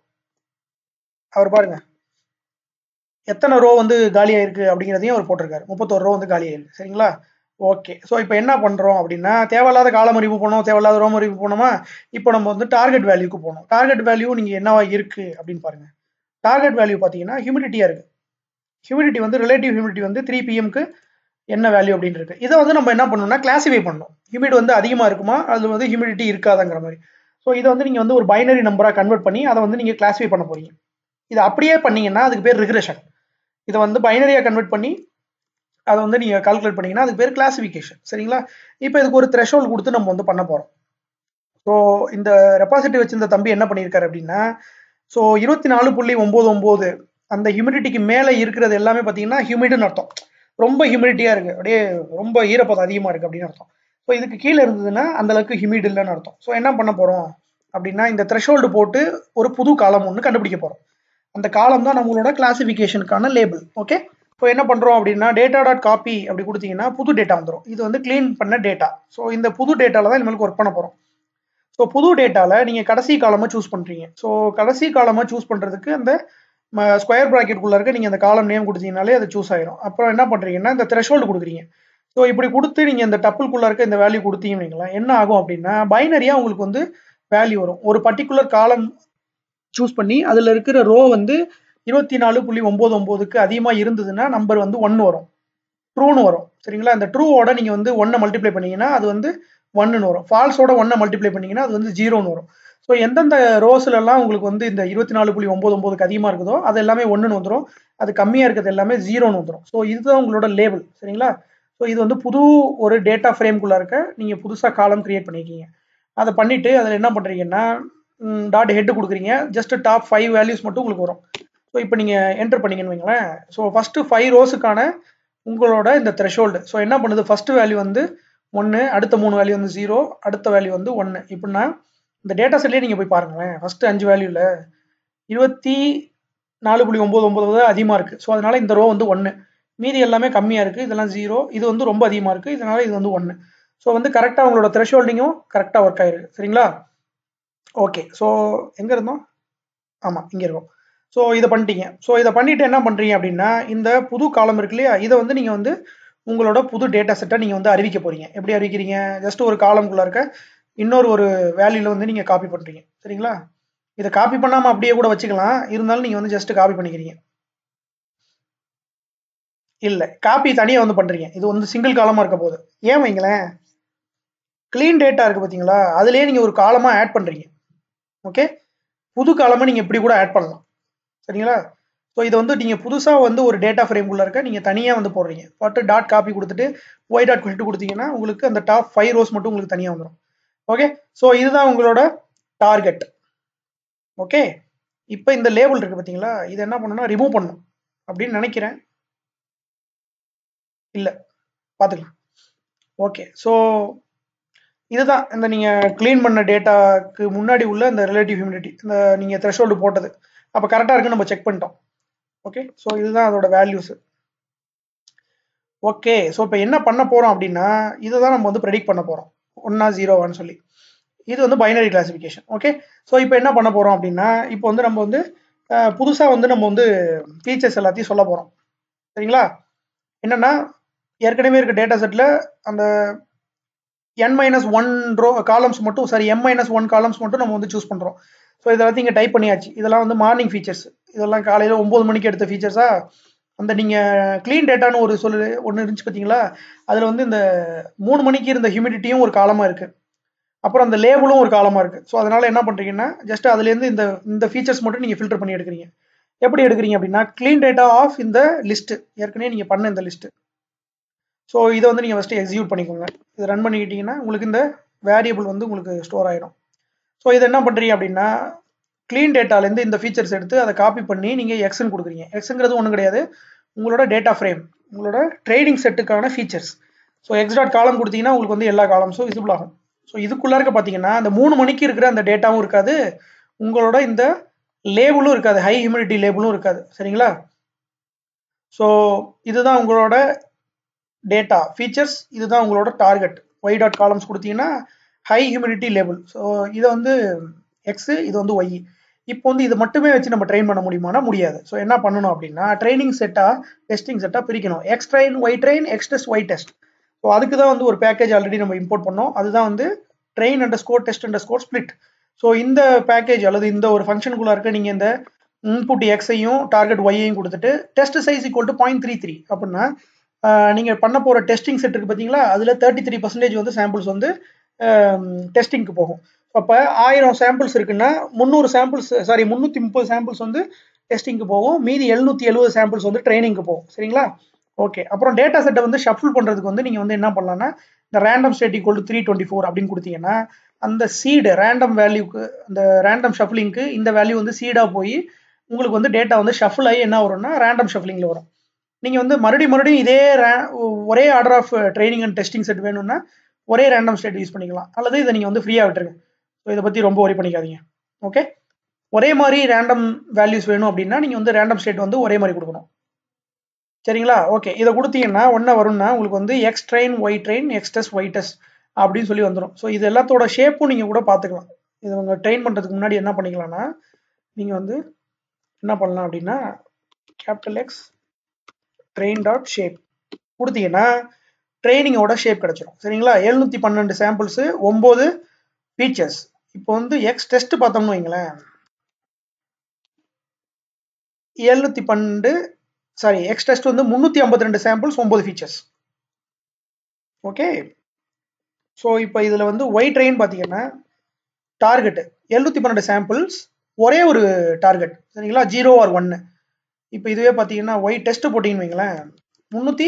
அவர் பாருங்க எத்தனை ரோ வந்து காலியாயிருக்கு அப்படிங்கிறதையும் அவர் போட்டிருக்காரு. முப்பத்தோரு ரோ வந்து காலியாயிருக்கு. சரிங்களா? ஓகே. ஸோ இப்போ என்ன பண்ணுறோம் அப்படின்னா தேவையில்லாத காலம் ரிமூவ் பண்ணோம், தேவையில்லாத ரோம் ரிமூவ் பண்ணோமா. இப்போ நம்ம வந்து டார்கெட் வேல்யூக்கு போகணும். டார்கெட் வேல்யூ நீங்கள் என்னவா இருக்குது அப்படின்னு பாருங்க. டார்கெட் வேல்யூ பார்த்தீங்கன்னா ஹியூமிடிட்டியாக இருக்குது. ஹியூமிடிட்டி வந்து ரிலேட்டிவ் ஹியூமிடிட்டி வந்து த்ரீ பிஎம்க்கு என்ன வேல்யூ அப்படின்னு இருக்கு. இதை வந்து நம்ம என்ன பண்ணணும்னா கிளாசிஃபை பண்ணணும். ஹியூமிட் வந்து அதிகமாக இருக்குமா அது வந்து ஹியூமிடிட்டி இருக்காதாங்கிற மாதிரி. ஸோ இதை வந்து நீங்கள் வந்து ஒரு பைனரி நம்பராக கன்வெர்ட் பண்ணி அதை வந்து நீங்கள் கிளாசிஃபை பண்ண போறீங்க. இதை அப்படியே பண்ணீங்கன்னா அதுக்கு பேர் ரிக்ரெஷன். இதை வந்து பைனரியாக கன்வெர்ட் பண்ணி அதை வந்து நீங்கள் கால்குலேட் பண்ணீங்கன்னா அதுக்கு பேர் கிளாசிஃபிகேஷன். சரிங்களா? இப்போ இதுக்கு ஒரு த்ரெஷோல்ட் கொடுத்து நம்ம வந்து பண்ண போகிறோம். ஸோ இந்த ரெபாசிட்டரி வச்சிருந்த தம்பி என்ன பண்ணியிருக்காரு அப்படின்னா ஸோ இருபத்தி நாலு புள்ளி ஒம்பது ஒம்பது அந்த ஹியூமிடிட்டிக்கு மேலே இருக்கிறது எல்லாமே பார்த்தீங்கன்னா ஹியூமிட்னு அர்த்தம். ரொம்ப ஹியூமிடிட்டியாக இருக்குது, அப்படியே ரொம்ப ஈரப்பதம் அதிகமாக இருக்குது அப்படின்னு அர்த்தம். ஸோ இதுக்கு கீழே இருந்ததுன்னா அந்தளவுக்கு ஹியூமிட் இல்லைன்னு அர்த்தம். ஸோ என்ன பண்ண போகிறோம் அப்படின்னா இந்த த்ரெஷோல்டு போட்டு ஒரு புது காலம் ஒன்று கண்டுபிடிக்க போகிறோம். அந்த காலம் தான் நம்மளோட கிளாசிஃபிகேஷனுக்கான லேபிள். ஓகே. ஸோ என்ன பண்ணுறோம் அப்படின்னா டேட்டா டாட் காப்பி அப்படி கொடுத்தீங்கன்னா புது டேட்டா வந்துடும். இது வந்து க்ளீன் பண்ண டேட்டா. ஸோ இந்த புது டேட்டாவில் தான் இனிமேல் ஒர்க் பண்ண போகிறோம். ஸோ புது டேட்டாவில் நீங்கள் கடைசி காலமாக சூஸ் பண்ணுறீங்க. ஸோ கடைசி காலமாக சூஸ் பண்ணுறதுக்கு அந்த ஸ்கொயர் ப்ராக்கெட்டுக்குள்ளே இருக்க நீங்கள் அந்த காலம் நேம் கொடுத்தீங்கனாலே அது சூஸ் ஆயிரும். அப்புறம் என்ன பண்ணுறீங்கன்னா இந்த த்ரெஷ்ஹோல்டு கொடுக்குறீங்க. ஸோ இப்படி கொடுத்து நீங்கள் இந்த டப்புள்குள்ளே இருக்க இந்த வேல்யூ கொடுத்தீங்கன்னு வைங்களேன், என்ன ஆகும் அப்படின்னா பைனரியாக உங்களுக்கு வந்து வேல்யூ வரும். ஒரு பர்டிகுலர் காலம் சூஸ் பண்ணி அதில் இருக்கிற ரோ வந்து இருபத்தி நாலு புள்ளி ஒம்பது ஒம்போதுக்கு அதிகமாக இருந்ததுன்னா நம்பர் வந்து ஒன்று வரும், ட்ரூன்னு வரும். சரிங்களா? இந்த ட்ரூவோட நீங்கள் வந்து ஒன்னை மல்டிப்ளை பண்ணீங்கன்னா அது வந்து ஒன்னுன்னு வரும். ஃபால்ஸோட ஒன்னை மல்டிப்ளை பண்ணீங்கன்னா அது வந்து ஜீரோன்னு வரும். ஸோ எந்தெந்த ரோஸ்லலாம் உங்களுக்கு வந்து இந்த இருபத்தி நாலு புள்ளி ஒம்பது ஒம்போதுக்கு அதிகமாக இருக்குதோ அது எல்லாமே ஒன்றுன்னு வந்துடும், அது கம்மியாக இருக்கிறது எல்லாமே ஜீரோன்னு வந்துடும். ஸோ இதுதான் உங்களோட லேபிள். சரிங்களா? ஸோ இது வந்து புது ஒரு டேட்டா ஃப்ரேம்குள்ளே இருக்க நீங்கள் புதுசாக காலம் கிரியேட் பண்ணியிருக்கீங்க. அதை பண்ணிவிட்டு அதில் என்ன பண்ணுறீங்கன்னா டாட் ஹெட் கொடுக்குறீங்க. ஜஸ்ட் டாப் ஃபைவ் வேல்யூஸ் மட்டும் உங்களுக்கு வரும். ஸோ இப்போ நீங்கள் என்டர் பண்ணிங்கன்னு வைங்களேன். ஸோ ஃபஸ்ட்டு ஃபைவ் ரோஸுக்கான உங்களோட இந்த த்ரெஷ்ஹோல்டு. ஸோ என்ன பண்ணுது, ஃபஸ்ட்டு வேல்யூ வந்து ஒன்று, அடுத்த மூணு வேல்யூ வந்து ஜீரோ, அடுத்த வேல்யூ வந்து ஒன்று. இப்படின்னா இந்த டேட்டா செட்லேயே நீங்கள் போய் பாருங்களேன். ஃபஸ்ட்டு அஞ்சு வேல்யூவில் இருபத்தி நாலு புள்ளி ஒம்பது ஒம்பது அதிகமாக இருக்குது. ஸோ அதனால் இந்த ரோ வந்து ஒன்று, மீதி எல்லாமே கம்மியாக இருக்குது, இதெல்லாம் ஜீரோ, இது வந்து ரொம்ப அதிகமாக இருக்குது, இதனால் இது வந்து ஒன்று. ஸோ வந்து கரெக்டாக உங்களோட த்ரெஷ்ஹோல்டிங்கும் கரெக்டாக ஒர்க் ஆயிருக்கு. சரிங்களா? ஓகே. ஸோ எங்கே இருந்தோம்? ஆமாம், இங்கே இருக்கும். ஸோ இதை பண்ணிட்டீங்க. ஸோ இதை பண்ணிவிட்டு என்ன பண்ணுறீங்க அப்படின்னா இந்த புது காலம் இருக்கு இல்லையா, இதை வந்து நீங்கள் வந்து உங்களோட புது டேட்டா செட்டை நீங்கள் வந்து அறிவிக்க போகிறீங்க. எப்படி அறிவிக்கிறீங்க? ஜஸ்ட் ஒரு காலம்குள்ளே இருக்க இன்னொரு ஒரு வேல்யூவில் வந்து நீங்கள் காப்பி பண்ணுறீங்க. சரிங்களா? இதை காப்பி பண்ணாமல் அப்படியே கூட வச்சுக்கலாம், இருந்தாலும் நீங்கள் வந்து ஜஸ்ட் காப்பி பண்ணிக்கிறீங்க. இல்லை, காப்பி தனியாக வந்து பண்ணுறீங்க. இது வந்து சிங்கிள் காலமாக இருக்க போகுது. ஏன் வைங்களேன், க்ளீன் டேட்டா இருக்குது பார்த்தீங்களா, அதுலேயே நீங்கள் ஒரு காலமாக ஆட் பண்ணுறீங்க. ஓகே, புது காலமாக நீங்கள் இப்படி கூட ஆட் பண்ணலாம். சரிங்களா? ஸோ இதை வந்து நீங்கள் புதுசாக வந்து ஒரு டேட்டா ஃப்ரேம்குள்ளே இருக்க நீங்கள் தனியாக வந்து போடுறீங்க. பட்டு டாட் காப்பி கொடுத்துட்டு ஒய் டாட் கொல்ட்டு கொடுத்தீங்கன்னா உங்களுக்கு அந்த டாப் ஃபைவ் ரோஸ் மட்டும் உங்களுக்கு தனியாக வந்துடும். ஓகே, ஸோ இதுதான் உங்களோட டார்கெட். ஓகே, இப்போ இந்த லேபிள் இருக்குது பார்த்தீங்களா, இதை என்ன பண்ணணும்னா ரிமூவ் பண்ணணும் அப்படின்னு நினைக்கிறேன். இல்லை, பார்த்துக்கலாம். ஓகே, ஸோ இதுதான் இந்த நீங்கள் க்ளீன் பண்ண டேட்டாக்கு முன்னாடி உள்ள இந்த ரிலேட்டிவ் ஹியூமிடிட்டி, இந்த நீங்கள் த்ரெஷ்ஹோல்டு போட்டது அப்போ கரெக்டாக இருக்குன்னு நம்ம செக் பண்ணிட்டோம். ஓகே, ஸோ இதுதான் அதோட வேல்யூஸு. ஓகே, ஸோ இப்போ என்ன பண்ண போகிறோம் அப்படின்னா இதை தான் நம்ம வந்து ப்ரெடிக்ட் பண்ண போகிறோம், ஒன்னா ஜீரோவான்னு சொல்லி. இது வந்து பைனரி கிளாசிஃபிகேஷன். ஓகே, ஸோ இப்போ என்ன பண்ண போகிறோம் அப்படின்னா இப்போ வந்து நம்ம வந்து புதுசாக வந்து நம்ம வந்து ஃபீச்சர்ஸ் எல்லாத்தையும் சொல்ல போகிறோம். சரிங்களா? என்னென்னா ஏற்கனவே இருக்க டேட்டா செட்டில் அந்த N minus one row columns மட்டும், sorry M minus one columns மட்டும் நம்ம வந்து சூஸ் பண்ணுறோம். ஸோ இதெல்லாம் இங்கே டைப் பண்ணியாச்சு. இதெல்லாம் வந்து மார்னிங் ஃபீச்சர்ஸ், இதெல்லாம் காலையில் ஒம்பது மணிக்கு எடுத்த ஃபீச்சர்ஸா. அந்த நீங்கள் க்ளீன் டேட்டான்னு ஒரு சொல்லு ஒன்று இருந்துச்சு பார்த்தீங்களா, அதில் வந்து இந்த மூணு மணிக்கு இருந்த ஹியூமிடிட்டியும் ஒரு காலமாக இருக்குது, அப்புறம் அந்த லேபிளும் ஒரு காலமாக இருக்குது. ஸோ அதனால் என்ன பண்ணுறீங்கன்னா ஜஸ்ட் அதுலேருந்து இந்த இந்த ஃபீச்சர்ஸ் மட்டும் நீங்கள் ஃபில்டர் பண்ணி எடுக்கிறீங்க. எப்படி எடுக்கிறீங்க அப்படின்னா க்ளீன் டேட்டா ஆஃப் இந்த லிஸ்ட்டு, ஏற்கனவே நீங்கள் பண்ண இந்த லிஸ்ட்டு. ஸோ இதை வந்து நீங்கள் ஃபஸ்ட்டு எக்ஸிக்யூட் பண்ணிக்கோங்க. இதை ரன் பண்ணிக்கிட்டீங்கன்னா உங்களுக்கு இந்த வேரியபிள் வந்து உங்களுக்கு ஸ்டோர் ஆகிடும். ஸோ இதை என்ன பண்ணுறீங்க அப்படின்னா க்ளீன் டேட்டாலேருந்து இந்த ஃபீச்சர்ஸ் எடுத்து அதை காப்பி பண்ணி நீங்கள் எக்ஸ்ன்னு கொடுக்குறீங்க. எக்ஸுங்கிறது ஒன்றும் கிடையாது, உங்களோட டேட்டா ஃப்ரேம், உங்களோட ட்ரேடிங் செட்டுக்கான features. So X dot column கொடுத்தீங்கன்னா உங்களுக்கு வந்து எல்லா காலம்ஸும் விசிபிள் ஆகும். ஸோ இதுக்குள்ளே இருக்க பார்த்தீங்கன்னா அந்த மூணு மணிக்கு இருக்கிற அந்த டேட்டாவும் இருக்காது, உங்களோட இந்த லேபிளும் இருக்காது, ஹை ஹியூமிடிட்டி லேபிளும் இருக்காது. சரிங்களா? ஸோ இதுதான் உங்களோட டேட்டா ஃபீச்சர்ஸ், இதுதான் உங்களோட டார்கெட். ஒய் டாட் காலம்ஸ் கொடுத்தீங்கன்னா ஹை ஹியூமிடிட்டி லேபிள். ஸோ இதை வந்து எக்ஸு, இது வந்து ஒய். இப்போ வந்து இது மட்டுமே வச்சு நம்ம ட்ரெயின் பண்ண முடியுமானா முடியாது. ஸோ என்ன பண்ணணும் அப்படின்னா ட்ரைனிங் செட்டாக டெஸ்டிங் செட்டாக பிரிக்கணும். X train, Y train, X test, Y test. So அதுக்கு தான் வந்து ஒரு பேக்கேஜ் ஆல்ரெடி நம்ம இம்போர்ட் பண்ணோம், அதுதான் வந்து train underscore test underscore split. So இந்த பேக்கேஜ் அல்லது இந்த ஒரு ஃபங்க்ஷனுக்குள்ளே இருக்க நீங்கள் இந்த இன்புட் எக்ஸையும் டார்கெட் ஒய்யையும் கொடுத்துட்டு test size equal to point three three அப்படின்னா நீங்கள் பண்ண போகிற டெஸ்டிங் செட் இருக்குது பார்த்தீங்களா, அதில் தேர்ட்டி த்ரீ பர்சன்டேஜ் வந்து சாம்பிள்ஸ் வந்து டெஸ்டிங்க்கு போகும். அப்போ ஆயிரம் சாம்பிள்ஸ் இருக்குன்னா முந்நூறு சாம்பிள்ஸ் சாரி முந்நூற்றி முப்பது சாம்பிள்ஸ் வந்து டெஸ்டிங்க்கு போகும், மீதி எழுநூற்றி எழுபது சாம்பிள்ஸ் வந்து ட்ரைனிங்க்கு போகும். சரிங்களா? ஓகே, அப்புறம் டேட்டா செட்டை வந்து ஷஃபிள் பண்ணுறதுக்கு வந்து நீங்கள் வந்து என்ன பண்ணலாம்னா இந்த random state equal to three twenty four அப்படின்னு கொடுத்தீங்கன்னா அந்த சீடு ரேண்டம் வேல்யூக்கு, அந்த ரேண்டம் ஷஃபிளிங்க்கு இந்த வேல்யூ வந்து சீடாக போய் உங்களுக்கு வந்து டேட்டா வந்து ஷஃபிள் ஆகி என்ன வரும்னா ரேண்டம் ஷஃபிளிங்கில் வரும். நீங்கள் வந்து மறுபடியும் மறுபடியும் இதே ஒரே order of training and testing set வேணும்னா ஒரே ரேண்டம் ஸ்டேட் யூஸ் பண்ணிக்கலாம், அல்லது இதை நீங்கள் வந்து ஃப்ரீயாக விட்டுருங்க. ஸோ இதை பற்றி ரொம்ப ஒரி பண்ணிக்காதீங்க. ஓகே, ஒரே மாதிரி ரேண்டம் வேல்யூஸ் வேணும் அப்படின்னா நீங்கள் வந்து ரேண்டம் ஸ்டேட் வந்து ஒரே மாதிரி கொடுக்கணும். சரிங்களா? ஓகே, இதை கொடுத்தீங்கன்னா ஒன்றா வரும்னா உங்களுக்கு வந்து X train, Y train, X test, Y test அப்படின்னு சொல்லி வந்துடும். ஸோ இது எல்லாத்தோட ஷேப்பும் நீங்கள் கூட பார்த்துக்கலாம். இது உங்கள் ட்ரெயின் பண்ணுறதுக்கு முன்னாடி என்ன பண்ணிக்கலாம்னா நீங்கள் வந்து என்ன பண்ணலாம் அப்படின்னா capital X train dot shape கொடுத்தீங்கன்னா ட்ரைனிங்கோட ஷேப் கிடைச்சிடும். சரிங்களா? எழுநூத்தி பன்னெண்டு சாம்பிள்ஸ், ஒன்பது ஃபீச்சர்ஸ். இப்போ வந்து எக்ஸ் டெஸ்ட் பார்த்தோம்னு வைங்களேன், எழுநூத்தி பன்னெண்டு சாரி எக்ஸ் டெஸ்ட் வந்து முன்னூத்தி ஐம்பத்தி ரெண்டு சாம்பிள்ஸ், ஒன்பது ஃபீச்சர்ஸ். ஓகே. ஸோ இப்போ இதில் வந்து ஒய் ட்ரெயின் பார்த்தீங்கன்னா டார்கெட் எழுநூத்தி பன்னெண்டு சாம்பிள்ஸ், ஒரே ஒரு டார்கெட். சரிங்களா? ஜீரோ ஆர் ஒன்னு. இப்போ இதுவே பார்த்தீங்கன்னா ஒய் டெஸ்ட் போட்டிங்கன்னு வைங்களேன், முந்நூற்றி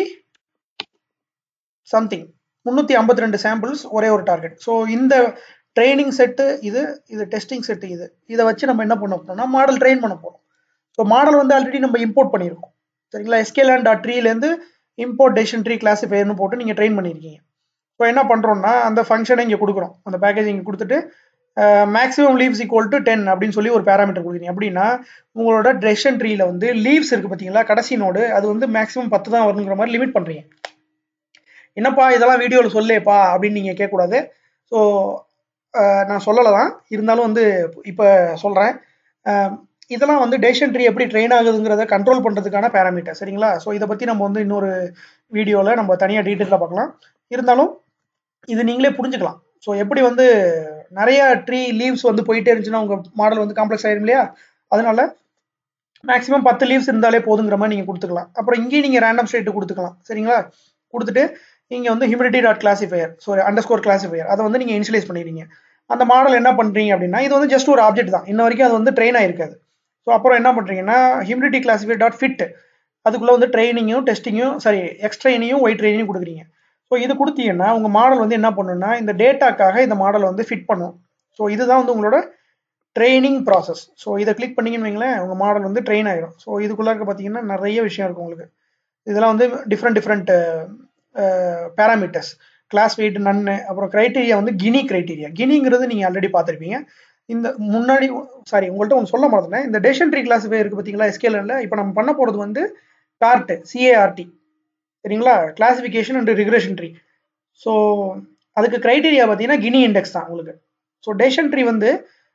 சம்திங் முந்நூற்றி ஐம்பத்தி ரெண்டு சாம்பிள்ஸ், ஒரே ஒரு டார்கெட். ஸோ இந்த ட்ரைனிங் செட்டு இது, இது டெஸ்டிங் செட்டு இது. இதை வச்சு நம்ம என்ன பண்ண போறோம்னா மாடல் ட்ரெயின் பண்ண போகிறோம். ஸோ மாடல் வந்து ஆல்ரெடி நம்ம இம்போர்ட் பண்ணியிருக்கோம். சரிங்களா? sklearn டாட் ட்ரீலேருந்து இம்போர்ட் டெசிஷன் ட்ரீ கிளாஸிஃபையர்னு போட்டு நீங்கள் ட்ரெயின் பண்ணியிருக்கீங்க. ஸோ என்ன பண்ணுறோம்னா அந்த ஃபங்க்ஷனை இங்கே கொடுக்குறோம். அந்த பேக்கேஜ் இங்கே கொடுத்துட்டு maximum leaves equal to ten அப்படின்னு சொல்லி ஒரு பேராமீட்டர் கொடுக்குறீங்க. அப்படின்னா உங்களோட டெசிஷன் ட்ரீல வந்து லீவ்ஸ் இருக்கு பார்த்தீங்களா, கடைசி நோடு, அது வந்து மேக்ஸிமம் பத்து தான் வரணுங்கிற மாதிரி லிமிட் பண்ணுறீங்க. என்னப்பா இதெல்லாம் வீடியோவில் சொல்லேப்பா அப்படின்னு நீங்கள் கேட்கக்கூடாது. ஸோ நான் சொல்லலை தான், இருந்தாலும் வந்து இப்போ சொல்கிறேன். இதெல்லாம் வந்து டெசிஷன் ட்ரீ எப்படி ட்ரெயின் ஆகுதுங்கிறத கண்ட்ரோல் பண்ணுறதுக்கான பேராமீட்டர். சரிங்களா? ஸோ இதை பற்றி நம்ம வந்து இன்னொரு வீடியோவில் நம்ம தனியாக டீட்டெயிலாக பார்க்கலாம். இருந்தாலும் இது நீங்களே புரிஞ்சுக்கலாம். ஸோ எப்படி வந்து நிறைய ட்ரீ லீவ்ஸ் வந்து போயிட்டே இருந்துச்சுன்னா உங்கள் மாடல் வந்து காம்ப்ளெக்ஸ் ஆயிடும் இல்லையா? அதனால மேக்ஸிமம் பத்து லீவ்ஸ் இருந்தாலே போதுங்கிற மாதிரி நீங்கள் கொடுத்துக்கலாம். அப்புறம் இங்கேயும் நீங்கள் ரேண்டம் ஸ்டேட் கொடுத்துக்கலாம். சரிங்களா? கொடுத்துட்டு இங்கே வந்து humidity dot classifier, so underscore classifier, அதை வந்து நீங்கள் இனிஷியலைஸ் பண்ணிடுறீங்க. அந்த மாடல் என்ன பண்ணுறீங்க அப்படின்னா, இது வந்து ஜஸ்ட் ஒரு ஆப்ஜெக்ட் தான், இன்ன வரைக்கும் அது வந்து ட்ரெயின் ஆயிருக்காது. ஸோ அப்புறம் என்ன பண்ணுறீங்கன்னா ஹியூமிடிட்டி கிளாசிஃபையர் டாட் ஃபிட், அதுக்குள்ளே வந்து ட்ரைனிங்கும் டெஸ்டிங்கும் சாரி எக்ஸ் ட்ரைனிங்கும் ஒய் ட்ரைனிங்கும் கொடுக்குறீங்க. ஸோ இது கொடுத்தீங்கன்னா உங்கள் மாடல் வந்து என்ன பண்ணுன்னா இந்த டேட்டாக்காக இந்த மாடலை வந்து ஃபிட் பண்ணும். ஸோ இதுதான் வந்து உங்களோட ட்ரைனிங் ப்ராசஸ். ஸோ இதை கிளிக் பண்ணிங்கன்னு வைங்களேன், உங்கள் மாடல் வந்து ட்ரெயின் ஆகிடும். ஸோ இதுக்குள்ளே இருக்க பார்த்தீங்கன்னா நிறைய விஷயம் இருக்கும் உங்களுக்கு. இதெல்லாம் வந்து different different parameters, class weight, none, அப்புறம் கிரைட்டீரியா வந்து கினி கிரைட்டீரியா. கினிங்கிறது நீங்கள் ஆல்ரெடி பார்த்துருப்பீங்க. இந்த முன்னாடி சாரி உங்கள்கிட்ட ஒன்று சொல்ல மாட்டேன், இந்த டெசிஷன் ட்ரீ கிளாஸிஃபை இருக்குது பார்த்தீங்களா sklearnல. இப்போ நம்ம பண்ண போகிறது வந்து கார்ட், சிஏஆர்டி. சரிங்களா? Classification and regression tree. So அதுக்கு கிரைட்டீரியா பார்த்தீங்கன்னா கினி இண்டெக்ஸ் தான் உங்களுக்கு. ஸோ டெசிஷன் ட்ரீ வந்து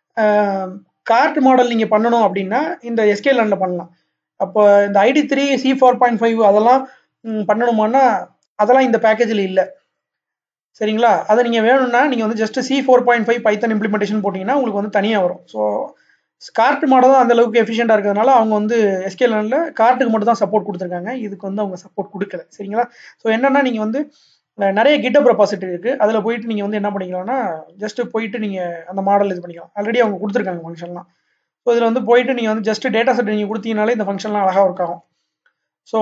கார்ட் மாடல் நீங்கள் பண்ணணும் அப்படின்னா இந்த sklearnல பண்ணலாம். அப்போ இந்த ID three C four point five அதெல்லாம் பண்ணணுமானா அதெல்லாம் இந்த பேக்கேஜில் இல்லை. சரிங்களா? அதை நீங்கள் வேணும்னா நீங்கள் வந்து just C four point five Python implementation போட்டிங்கன்னா உங்களுக்கு வந்து தனியாக வரும். ஸோ கார்ட் மாடல் தான் அந்த அளவுக்கு எஃபிஷியண்டாக இருக்கிறதுனால அவங்க வந்து sklearnல கார்ட்டுக்கு மட்டும் தான் சப்போர்ட் கொடுத்துருக்காங்க, இதுக்கு வந்து அவங்க சப்போர்ட் கொடுக்கல. சரிங்களா? ஸோ என்னன்னா நீங்கள் வந்து நிறைய கிட்டப் ரெபாசிட்டரி இருக்குது, அதில் போயிட்டு நீங்கள் வந்து என்ன பண்ணிக்கலாம்னா ஜஸ்ட் போயிட்டு நீங்கள் அந்த மாடல் இது பண்ணிக்கலாம். ஆல்ரெடி அவங்க கொடுத்துருக்காங்க ஃபங்க்ஷன்லாம். ஸோ இதில் வந்து போயிட்டு நீங்கள் வந்து ஜஸ்ட் டேட்டா செட் நீங்கள் கொடுத்தீங்கனாலே இந்த ஃபங்க்ஷன்லாம் அழகாக ஒர்க் ஆகும். ஸோ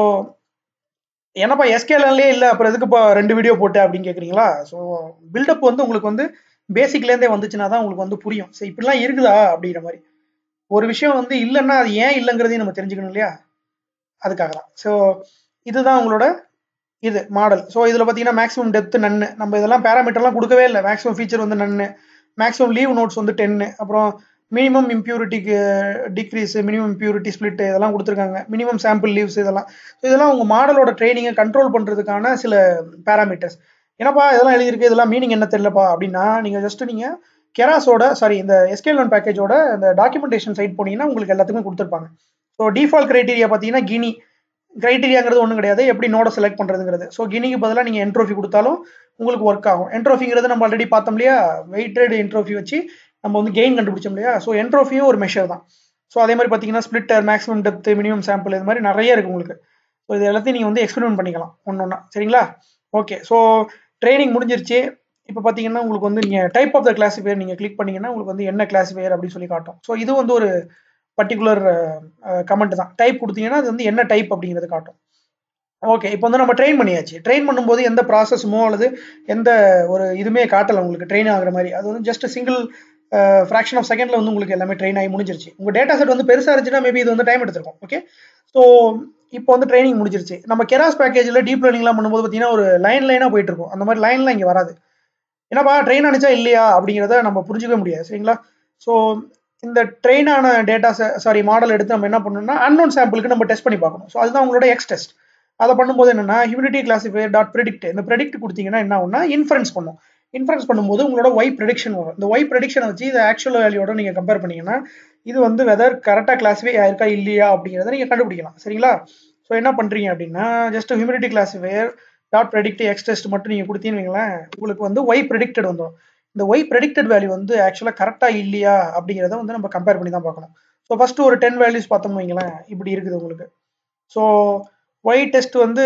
என்னப்பா sklearnலே இல்லை அப்புறம் எதுக்குப்பா ரெண்டு வீடியோ போட்டு அப்படின்னு கேட்குறீங்களா? ஸோ பில்டப் வந்து உங்களுக்கு வந்து பேசிக்லேருந்தே வந்துச்சுன்னா தான் உங்களுக்கு வந்து புரியும். ஸோ இப்படிலாம் இருக்குதா அப்படிங்கிற மாதிரி. ஒரு விஷயம் வந்து இல்லைன்னா அது ஏன் இல்லைங்கிறதையும் நம்ம தெரிஞ்சுக்கணும் இல்லையா? அதுக்காக தான். ஸோ இதுதான் உங்களோட இது மாடல். ஸோ இதில் பார்த்தீங்கன்னா மேக்ஸிமம் டெப்த் நன்னு, நம்ம இதெல்லாம் பேராமீட்டர்லாம் கொடுக்கவே இல்லை. மேக்ஸிமம் ஃபீச்சர் வந்து நன்னு, மேக்ஸிமம் லீவ் நோட்ஸ் வந்து டென்னு, அப்புறம் மினிமம் இம்ப்யூரிட்டிக்கு டிக்ரீஸ், மினிமம் இம்ப்யூரிட்டி ஸ்பிளிட் இதெல்லாம் கொடுத்துருக்காங்க, மினிமம் சாம்பிள் லீவ்ஸ் இதெல்லாம். ஸோ இதெல்லாம் உங்கள் மாடலோட ட்ரைனிங்கை கண்ட்ரோல் பண்ணுறதுக்கான சில பேராமீட்டர்ஸ். என்னப்பா இதெல்லாம் எழுதியிருக்கு, இதெல்லாம் மீனிங் என்ன தெரியலப்பா அப்படின்னா நீங்கள் ஜஸ்ட் நீங்கள் கெராஸோட சாரி இந்த sklearn பேக்கேஜோட இந்த டாக்குமெண்டேஷன் சைட் போனீங்கன்னா உங்களுக்கு எல்லாத்துக்கும் கொடுத்துருப்பாங்க. ஸோ டிஃபால்ட் கிரைட்டீரியா பார்த்தீங்கன்னா கினி கிரைட்டீரியாங்கிறது ஒன்றும் கிடையாது, எப்படி நோட செலக்ட் பண்ணுறதுங்கிறது. ஸோ கினிக்கு பதிலாக நீங்கள் என்ட்ரோஃபி கொடுத்தாலும் உங்களுக்கு ஒர்க் ஆகும். என்ட்ரோஃபிங்கிறது நம்ம ஆல்ரெடி பார்த்தோம் இல்லையா, வெயிட்டட் என்ட்ரோஃபி வச்சு நம்ம வந்து கெயின் கண்டுபிடிச்சோம் இல்லையா. ஸோ என்ட்ரோஃபியும் ஒரு மெஷர் தான். ஸோ அதே மாதிரி பார்த்தீங்கன்னா splitter, maximum depth, minimum sample, இது மாதிரி நிறைய இருக்குது உங்களுக்கு. ஸோ இது எல்லாத்தையும் நீங்கள் வந்து எக்ஸ்பெரிமெண்ட் பண்ணிக்கலாம் ஒன்று ஒன்றா. சரிங்களா? ஓகே. ஸோ ட்ரைனிங் முடிஞ்சிருச்சு. இப்போ பார்த்தீங்கன்னா உங்களுக்கு வந்து நீங்கள் டைப் ஆஃப் த கிளாஸிஃபையர் நீங்கள் கிளிக் பண்ணிங்கன்னா உங்களுக்கு வந்து என்ன கிளாஸிஃபையர் அப்படின்னு சொல்லி காட்டும். ஸோ இது வந்து ஒரு பர்டிகுலர் கமெண்ட் தான். டைப் கொடுத்தீங்கன்னா அது வந்து என்ன டைப் அப்படிங்கிறது காட்டும். ஓகே. இப்போ வந்து நம்ம ட்ரெயின் பண்ணியாச்சு. ட்ரெயின் பண்ணும்போது எந்த ப்ராசஸமோ அல்லது எந்த ஒரு இதுவுமே காட்டலை உங்களுக்கு ட்ரெயின் ஆகிற மாதிரி. அது வந்து ஜஸ்ட் சிங்கிள் ஃப்ராக்ஷன் ஆஃப் செகண்டில் வந்து உங்களுக்கு எல்லாமே ட்ரெயின் ஆகி முடிஞ்சிருச்சு. உங்கள் டேட்டா செட் வந்து பெருசாக இருந்துச்சுன்னா மேபி இது வந்து டைம் எடுத்துருக்கும். ஓகே. ஸோ இப்போ வந்து ட்ரைனிங் முடிஞ்சிருச்சு. நம்ம கெராஸ் பேக்கேஜில் டீப் லேர்னிங்லாம் பண்ணும்போது பார்த்தீங்கன்னா ஒரு லைன் லைனாக போயிட்டு இருக்கும். அந்த மாதிரி லைன்லாம் இங்கே வராது. என்னப்பா ட்ரெயின் ஆனிச்சா இல்லையா அப்படிங்கிறத நம்ம புரிஞ்சுக்கவே முடியாது. சரிங்களா? ஸோ இந்த ட்ரெயினான டேட்டா சாரி மாடல் எடுத்து நம்ம என்ன பண்ணணும்னா அன்னோன் சாம்பிளுக்கு நம்ம டெஸ்ட் பண்ணி பார்க்கணும். ஸோ அதுதான் உங்களோட எக்ஸ் டெஸ்ட். அதை பண்ணும்போது என்னன்னா ஹியூமிடிட்டி கிளாசிஃபையர் டாட் ப்ரெடிக்ட், இந்த ப்ரெடிக்ட் கொடுத்தீங்கன்னா என்ன ஆகும்னா இன்ஃபரன்ஸ் பண்ணும். இன்ஃபரன்ஸ் பண்ணும்போது உங்களோட ஒய் ப்ரெடிக்ஷன் வரும். இந்த ஒய் ப்ரெடிக்ஷனை வச்சு இதை ஆக்சுவல் வேல்யூட நீங்கள் கம்பேர் பண்ணீங்கன்னா இது வந்து வெதர் கரெக்டாக கிளாஸிஃபை ஆயிருக்கா இல்லையா அப்படிங்கிறத நீங்கள் கண்டுபிடிக்கலாம். சரிங்களா? ஸோ என்ன பண்ணுறீங்க அப்படின்னா, just humidity classifier dot predict X test மட்டும் நீங்கள் கொடுத்தீங்கன்னு வைங்களேன், உங்களுக்கு வந்து ஒய் ப்ரெடிக்டட் வந்துடும். இந்த ஒய் ப்ரெடிக்டட் வேல்யூ வந்து ஆக்சுவலாக கரெக்டாக இல்லையா அப்படிங்கிறத வந்து நம்ம கம்பேர் பண்ணி தான் பார்க்கணும். ஸோ ஃபஸ்ட்டு ஒரு டென் வேல்யூஸ் பார்த்தோம்னு வைங்களேன், இப்படி இருக்குது உங்களுக்கு. ஸோ ஒய் டெஸ்ட் வந்து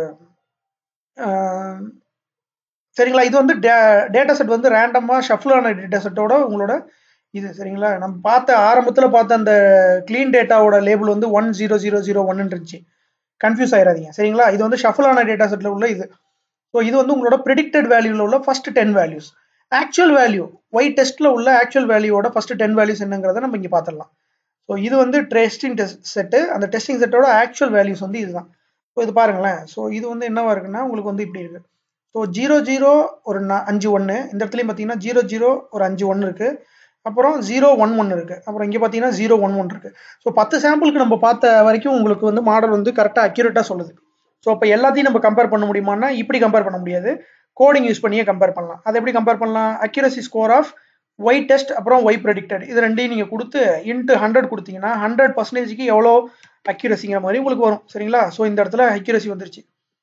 சரிங்களா, இது வந்து டேட்டா செட் வந்து ரேண்டமாக ஷஃபிள் ஆன டேட்டா செட்டோட உங்களோட இது. சரிங்களா, நம்ம பார்த்த ஆரம்பத்தில் பார்த்த அந்த க்ளீன் டேட்டாவோட லேபிள் வந்து ஒன் ஜீரோ ஜீரோ ஜீரோ ஒன்னு இருந்துச்சு. கன்ஃபியூஸ் ஆயிடாதீங்க. சரிங்களா, இது வந்து ஷஃபிள் ஆன டேட்டா செட்டில் உள்ள இது. ஸோ இது வந்து உங்களோட ப்ரெடிக்டட் வேல்யூவில் உள்ள first ten values. Actual value Y டெஸ்ட்டில் உள்ள ஆக்சுவல் வேல்யூவோட ஃபர்ஸ்ட் டென் வேல்யூஸ் என்னங்கிறத நம்ம இங்கே பார்த்துடலாம். ஸோ இது வந்து டெஸ்டிங் டெஸ்ட் செட்டு. அந்த டெஸ்டிங் செட்டோட ஆக்சுவல் வேல்யூஸ் வந்து இதுதான். ஸோ இது பாருங்களேன். ஸோ இது வந்து என்னவா இருக்குன்னா உங்களுக்கு வந்து இப்படி இருக்கு. ஸோ ஜீரோ ஜீரோ ஒரு அஞ்சு ஒன்று, இந்த இடத்துலையும் பார்த்தீங்கன்னா ஜீரோ ஜீரோ ஒரு அஞ்சு ஒன்று இருக்கு, அப்புறம் ஜீரோ ஒன் ஒன் இருக்கு, அப்புறம் இங்கே பார்த்தீங்கன்னா ஜீரோ ஒன் ஒன் இருக்கு. ஸோ பத்து சாம்பிளுக்கு நம்ம பார்த்த வரைக்கும் உங்களுக்கு வந்து மாடல் வந்து கரெக்டாக அக்யூரேட்டாக சொல்லுது. ஸோ அப்போ எல்லாத்தையும் நம்ம கம்பேர் பண்ண முடியுமான்னா இப்படி கம்பேர் பண்ண முடியாது. கோடிங் யூஸ் பண்ணியே கம்பேர் பண்ணலாம். அதை எப்படி கம்பேர் பண்ணலாம்? Accuracy score of Y test அப்புறம் ஒய் ப்ரெடிக்டட் இது ரெண்டையும் நீங்கள் கொடுத்து இன்ட்டு ஹண்ட்ரட் கொடுத்தீங்கன்னா ஹண்ட்ரட் பர்சன்டேஜுக்கு எவ்வளோ அக்யூரசிங்கிற மாதிரி உங்களுக்கு வரும். சரிங்களா? ஸோ இந்த இடத்துல அக்யூரசி வந்துருச்சு.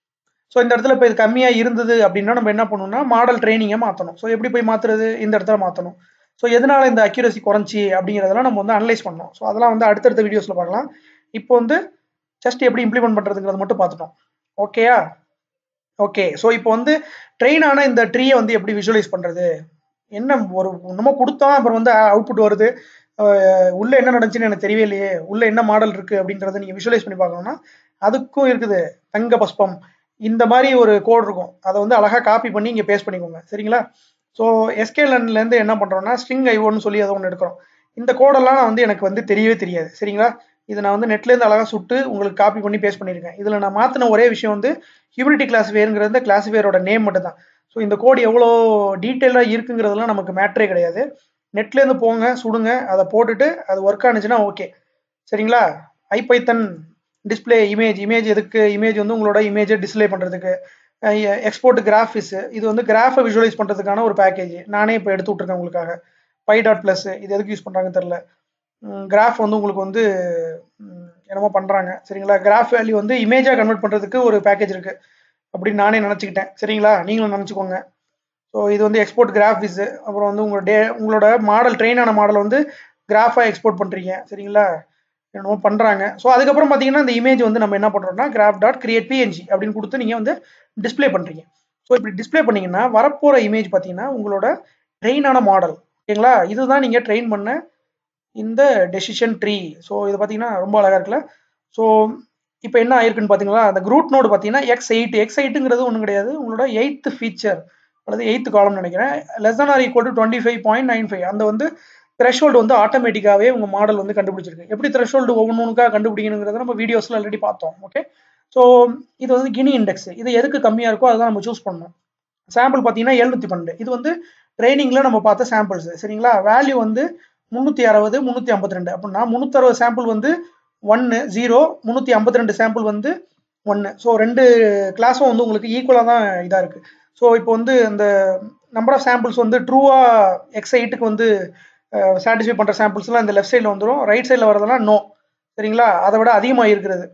ஸோ இந்த இடத்துல இப்போ இது கம்மியாக இருந்தது அப்படின்னா நம்ம என்ன பண்ணணும்னா மாடல் ட்ரைனிங்கை மாற்றணும். ஸோ எப்படி போய் மாற்றுறது? இந்த இடத்துல மாற்றணும். ஸோ எதனால இந்த அக்யூரசி குறைஞ்சி அப்படிங்கிறதெல்லாம் நம்ம வந்து அனலைஸ் பண்ணணும். ஸோ அதெல்லாம் வந்து அடுத்தடுத்த வீடியோஸில் பார்க்கலாம். இப்போ வந்து ஜஸ்ட் எப்படி இம்ப்ளிமெண்ட் பண்ணுறதுங்கிறத மட்டும் பார்த்துட்டோம். ஓகேயா? ஓகே. ஸோ இப்போ வந்து ட்ரெயின் ஆன இந்த ட்ரீயை வந்து எப்படி விஷுவலைஸ் பண்ணுறது? என்ன ஒரு நம்ம கொடுத்தோம், அப்புறம் வந்து அவுட்புட் வருது, உள்ள என்ன நடந்துச்சுன்னு எனக்கு தெரியவே இல்லையே, உள்ள என்ன மாடல் இருக்குது அப்படின்றத நீங்கள் விஷுவலைஸ் பண்ணி பார்க்கணும்னா அதுக்கும் இருக்குது தங்க பஸ்பம். இந்த மாதிரி ஒரு கோட் இருக்கும். அதை வந்து அழகாக காப்பி பண்ணி இங்கே பேஸ்ட் பண்ணிக்கோங்க. சரிங்களா? ஸோ எஸ்கேஎல்என்லேருந்து என்ன பண்ணுறோம்னா ஸ்ட்ரிங் ஐஓன்னு சொல்லி அதை ஒன்று எடுக்கிறோம். இந்த கோடெல்லாம் நான் வந்து எனக்கு வந்து தெரியவே தெரியாது. சரிங்களா? இதை நான் வந்து நெட்லேருந்து அழகாக சுட்டு உங்களுக்கு காப்பி பண்ணி பேஸ்ட் பண்ணியிருக்கேன். இதில் நான் மாற்றின ஒரே விஷயம் வந்து ஹியூமிடிட்டி கிளாஸிஃபையருங்கிறது கிளாஸிஃபையரோட நேம் மட்டும் தான். ஸோ இந்த கோடு எவ்வளோ டீட்டெயிலாக இருக்குங்கிறதுலாம் நமக்கு மேட்ரே கிடையாது. நெட்லேருந்து போங்க, சுடுங்க, அதை போட்டுட்டு அது ஒர்க் ஆனிச்சுன்னா ஓகே. சரிங்களா? ஐபைத்தன் டிஸ்பிளே இமேஜ் இமேஜ் எதுக்கு? இமேஜ் வந்து உங்களோட இமேஜை டிஸ்பிளே பண்ணுறதுக்கு. எக்ஸ்போர்ட் கிராஃபிக்ஸ் இது வந்து கிராஃபை விஷுவலைஸ் பண்ணுறதுக்கான ஒரு பேக்கேஜ். நானே இப்போ எடுத்து விட்ருக்கேன் உங்களுக்காக. பை டாட் ப்ளஸ் இது எதுக்கு யூஸ் பண்ணுறாங்கன்னு தெரில. கிராஃப் வந்து உங்களுக்கு வந்து என்னமோ பண்ணுறாங்க. சரிங்களா? கிராஃப் வேல்யூ வந்து இமேஜாக கன்வெர்ட் பண்ணுறதுக்கு ஒரு பேக்கேஜ் இருக்குது அப்படின்னு நானே நினச்சிக்கிட்டேன். சரிங்களா? நீங்களும் நினச்சிக்கோங்க. ஸோ இது வந்து எக்ஸ்போர்ட் கிராஃபிக்ஸ். அப்புறம் வந்து உங்களோட டே உங்களோட மாடல் ட்ரெயின் ஆன மாடல் வந்து கிராஃபாக எக்ஸ்போர்ட் பண்ணுறீங்க. சரிங்களா? என்னமோ பண்ணுறாங்க. ஸோ அதுக்கப்புறம் பார்த்தீங்கன்னா இந்த இமேஜ் வந்து நம்ம என்ன பண்ணுறோம்னா கிராஃப் டாட் கிரியேட் பிஎன்ஜி அப்படின்னு கொடுத்து நீங்கள் வந்து டிஸ்பிளே பண்ணுறீங்க. ஸோ இப்படி டிஸ்பிளே பண்ணிங்கன்னா வரப்போகிற இமேஜ் பார்த்தீங்கன்னா உங்களோட ட்ரெயின் ஆன மாடல். ஓகேங்களா? இதுதான் நீங்கள் ட்ரெயின் பண்ண இந்த டெசிஷன் ட்ரீ. ஸோ இது பார்த்தீங்கன்னா ரொம்ப அழகாக இருக்குல்ல? ஸோ இப்போ என்ன ஆயிருக்குன்னு பார்த்தீங்களா? அந்த குரூட் நோடு பார்த்தீங்கன்னா எக்ஸ் எயிட் எக்ஸ் எயிட்டுங்கிறது ஒன்றும் கிடையாது, உங்களோட எயித்து ஃபீச்சர் அல்லது எயித்து காலம் நினைக்கிறேன். Less than or equal to twenty five point nine five அந்த வந்து த்ரெஷோல்டு வந்து ஆட்டோமேட்டிக்காகவே உங்கள் மாடல் வந்து கண்டுபிடிச்சிருக்கு. எப்படி த்ரெஷோல்டு ஒவ்வொன்றுக்காக கண்டுபிடிக்கணுங்கிறத நம்ம வீடியோஸில் ஆல்ரெடி பார்த்தோம். ஓகே. ஸோ இது வந்து கினி இண்டெக்ஸ். இது எதுக்கு கம்மியாக இருக்கோ அதுதான் நம்ம சூஸ் பண்ணணும். சாம்பிள் பார்த்தீங்கன்னா எழுநூற்றி பன்னெண்டு இது வந்து ட்ரைனிங்கில் நம்ம பார்த்த சாம்பிள்ஸ். சரிங்களா? வேல்யூ வந்து முந்நூற்றி அறுபது முந்நூற்றி ஐம்பத்தி ரெண்டு அப்படின்னா முந்நூற்றி அறுபது சாம்பிள் வந்து ஒன்று ஜீரோ, முந்நூற்றி ஐம்பத்தி ரெண்டு சாம்பிள் வந்து ஒன்று. ஸோ ரெண்டு கிளாஸும் வந்து உங்களுக்கு ஈக்குவலாக தான் இதாக இருக்குது. ஸோ இப்போ வந்து இந்த நம்பர் ஆஃப் சாம்பிள்ஸ் வந்து ட்ரூவாக எக்ஸ் எயிட்டுக்கு வந்து சாட்டிஸ்ஃபை பண்ணுற சாம்பிள்ஸ்லாம் இந்த லெஃப்ட் சைடில் வந்துடும், ரைட் சைடில் வரதெல்லாம் நோ. சரிங்களா? அதை விட அதிகமாக இருக்கிறது.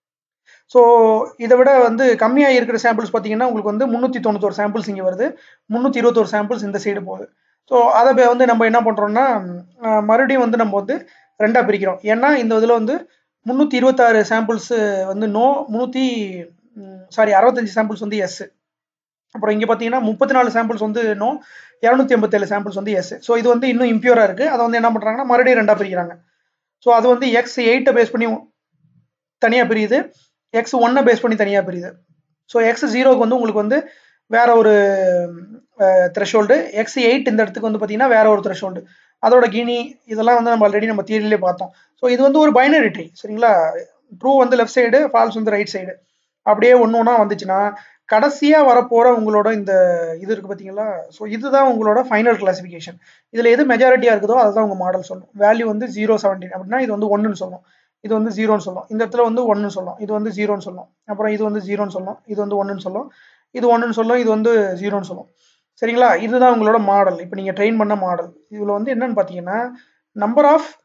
ஸோ இதை விட வந்து கம்மியாக இருக்கிற சாம்பிள்ஸ் பார்த்தீங்கன்னா உங்களுக்கு வந்து முந்நூற்றி தொண்ணூத்தொரு சாம்பிள்ஸ் இங்கே வருது, முந்நூற்றி இருபத்தொரு சாம்பிள்ஸ் இந்த சைடு போகுது. ஸோ அதை வந்து நம்ம என்ன பண்ணுறோம்னா மறுபடியும் வந்து நம்ம வந்து ரெண்டாக பிரிக்கிறோம். ஏன்னா இந்த இதில் வந்து முந்நூற்றி இருபத்தாறு சாம்பிள்ஸ் வந்து நோ, முந்நூற்றி சாரி அறுபத்தஞ்சு சாம்பிள்ஸ் வந்து எஸ். அப்புறம் இங்கே பார்த்தீங்கன்னா முப்பத்தி நாலு சாம்பிள்ஸ் வந்து நோ, இரநூத்தி எண்பத்தேழு சாம்பிள்ஸ் வந்து எஸ். ஸோ இது வந்து இன்னும் இம்பியூராக இருக்குது. அதை வந்து என்ன பண்ணுறாங்கன்னா மறுபடியும் ரெண்டாக பிரிக்கிறாங்க. ஸோ அது வந்து எக்ஸ் எயிட்டை பேஸ் பண்ணி தனியாக பிரியுது, எக்ஸ் ஒன்னை பேஸ் பண்ணி தனியாக பிரியுது. ஸோ எக்ஸ் ஜீரோக்கு வந்து உங்களுக்கு வந்து வேற ஒரு த்ரெஷோல்டு, எக்ஸ் எயிட் இந்த இடத்துக்கு வந்து பார்த்தீங்கன்னா வேற ஒரு த்ரெஷோல்டு, அதோட கினி இதெல்லாம் வந்து நம்ம ஆல்ரெடி நம்ம தியரியிலே பார்த்தோம். ஸோ இது வந்து ஒரு பைனரி ட்ரீ. சரிங்களா? ட்ரூ வந்து லெஃப்ட் சைடு, ஃபால்ஸ் வந்து ரைட் சைடு, அப்படியே ஒன்று ஒன்றா வந்துச்சுன்னா கடைசியாக வரப்போகிற உங்களோட இந்த இது இருக்குது பார்த்தீங்களா? ஸோ இதுதான் உங்களோட ஃபைனல் கிளாசிஃபிகேஷன். இதில் எது மெஜாரிட்டியாக இருக்குதோ அதுதான் உங்கள் மாடல் சொல்லும். வேல்யூ வந்து ஜீரோ செவன்டீன் அப்படின்னா இது வந்து ஒன்றுன்னு சொல்லும், இது வந்து ஜீரோன்னு சொல்லும், இந்த இடத்துல வந்து ஒன்றுன்னு சொல்லும், இது வந்து ஜீரோன்னு சொல்லும், அப்புறம் இது வந்து ஜீரோன்னு சொல்லும், இது வந்து ஒன்றுன்னு சொல்லும், இது ஒன்றுன்னு சொல்லும், இது வந்து ஜீரோன்னு சொல்லும். சரிங்களா? இதுதான் உங்களோட மாடல். இப்போ நீங்கள் ட்ரெயின் பண்ண மாடல். இதில் வந்து என்னன்னு பார்த்தீங்கன்னா நம்பர் ஆஃப்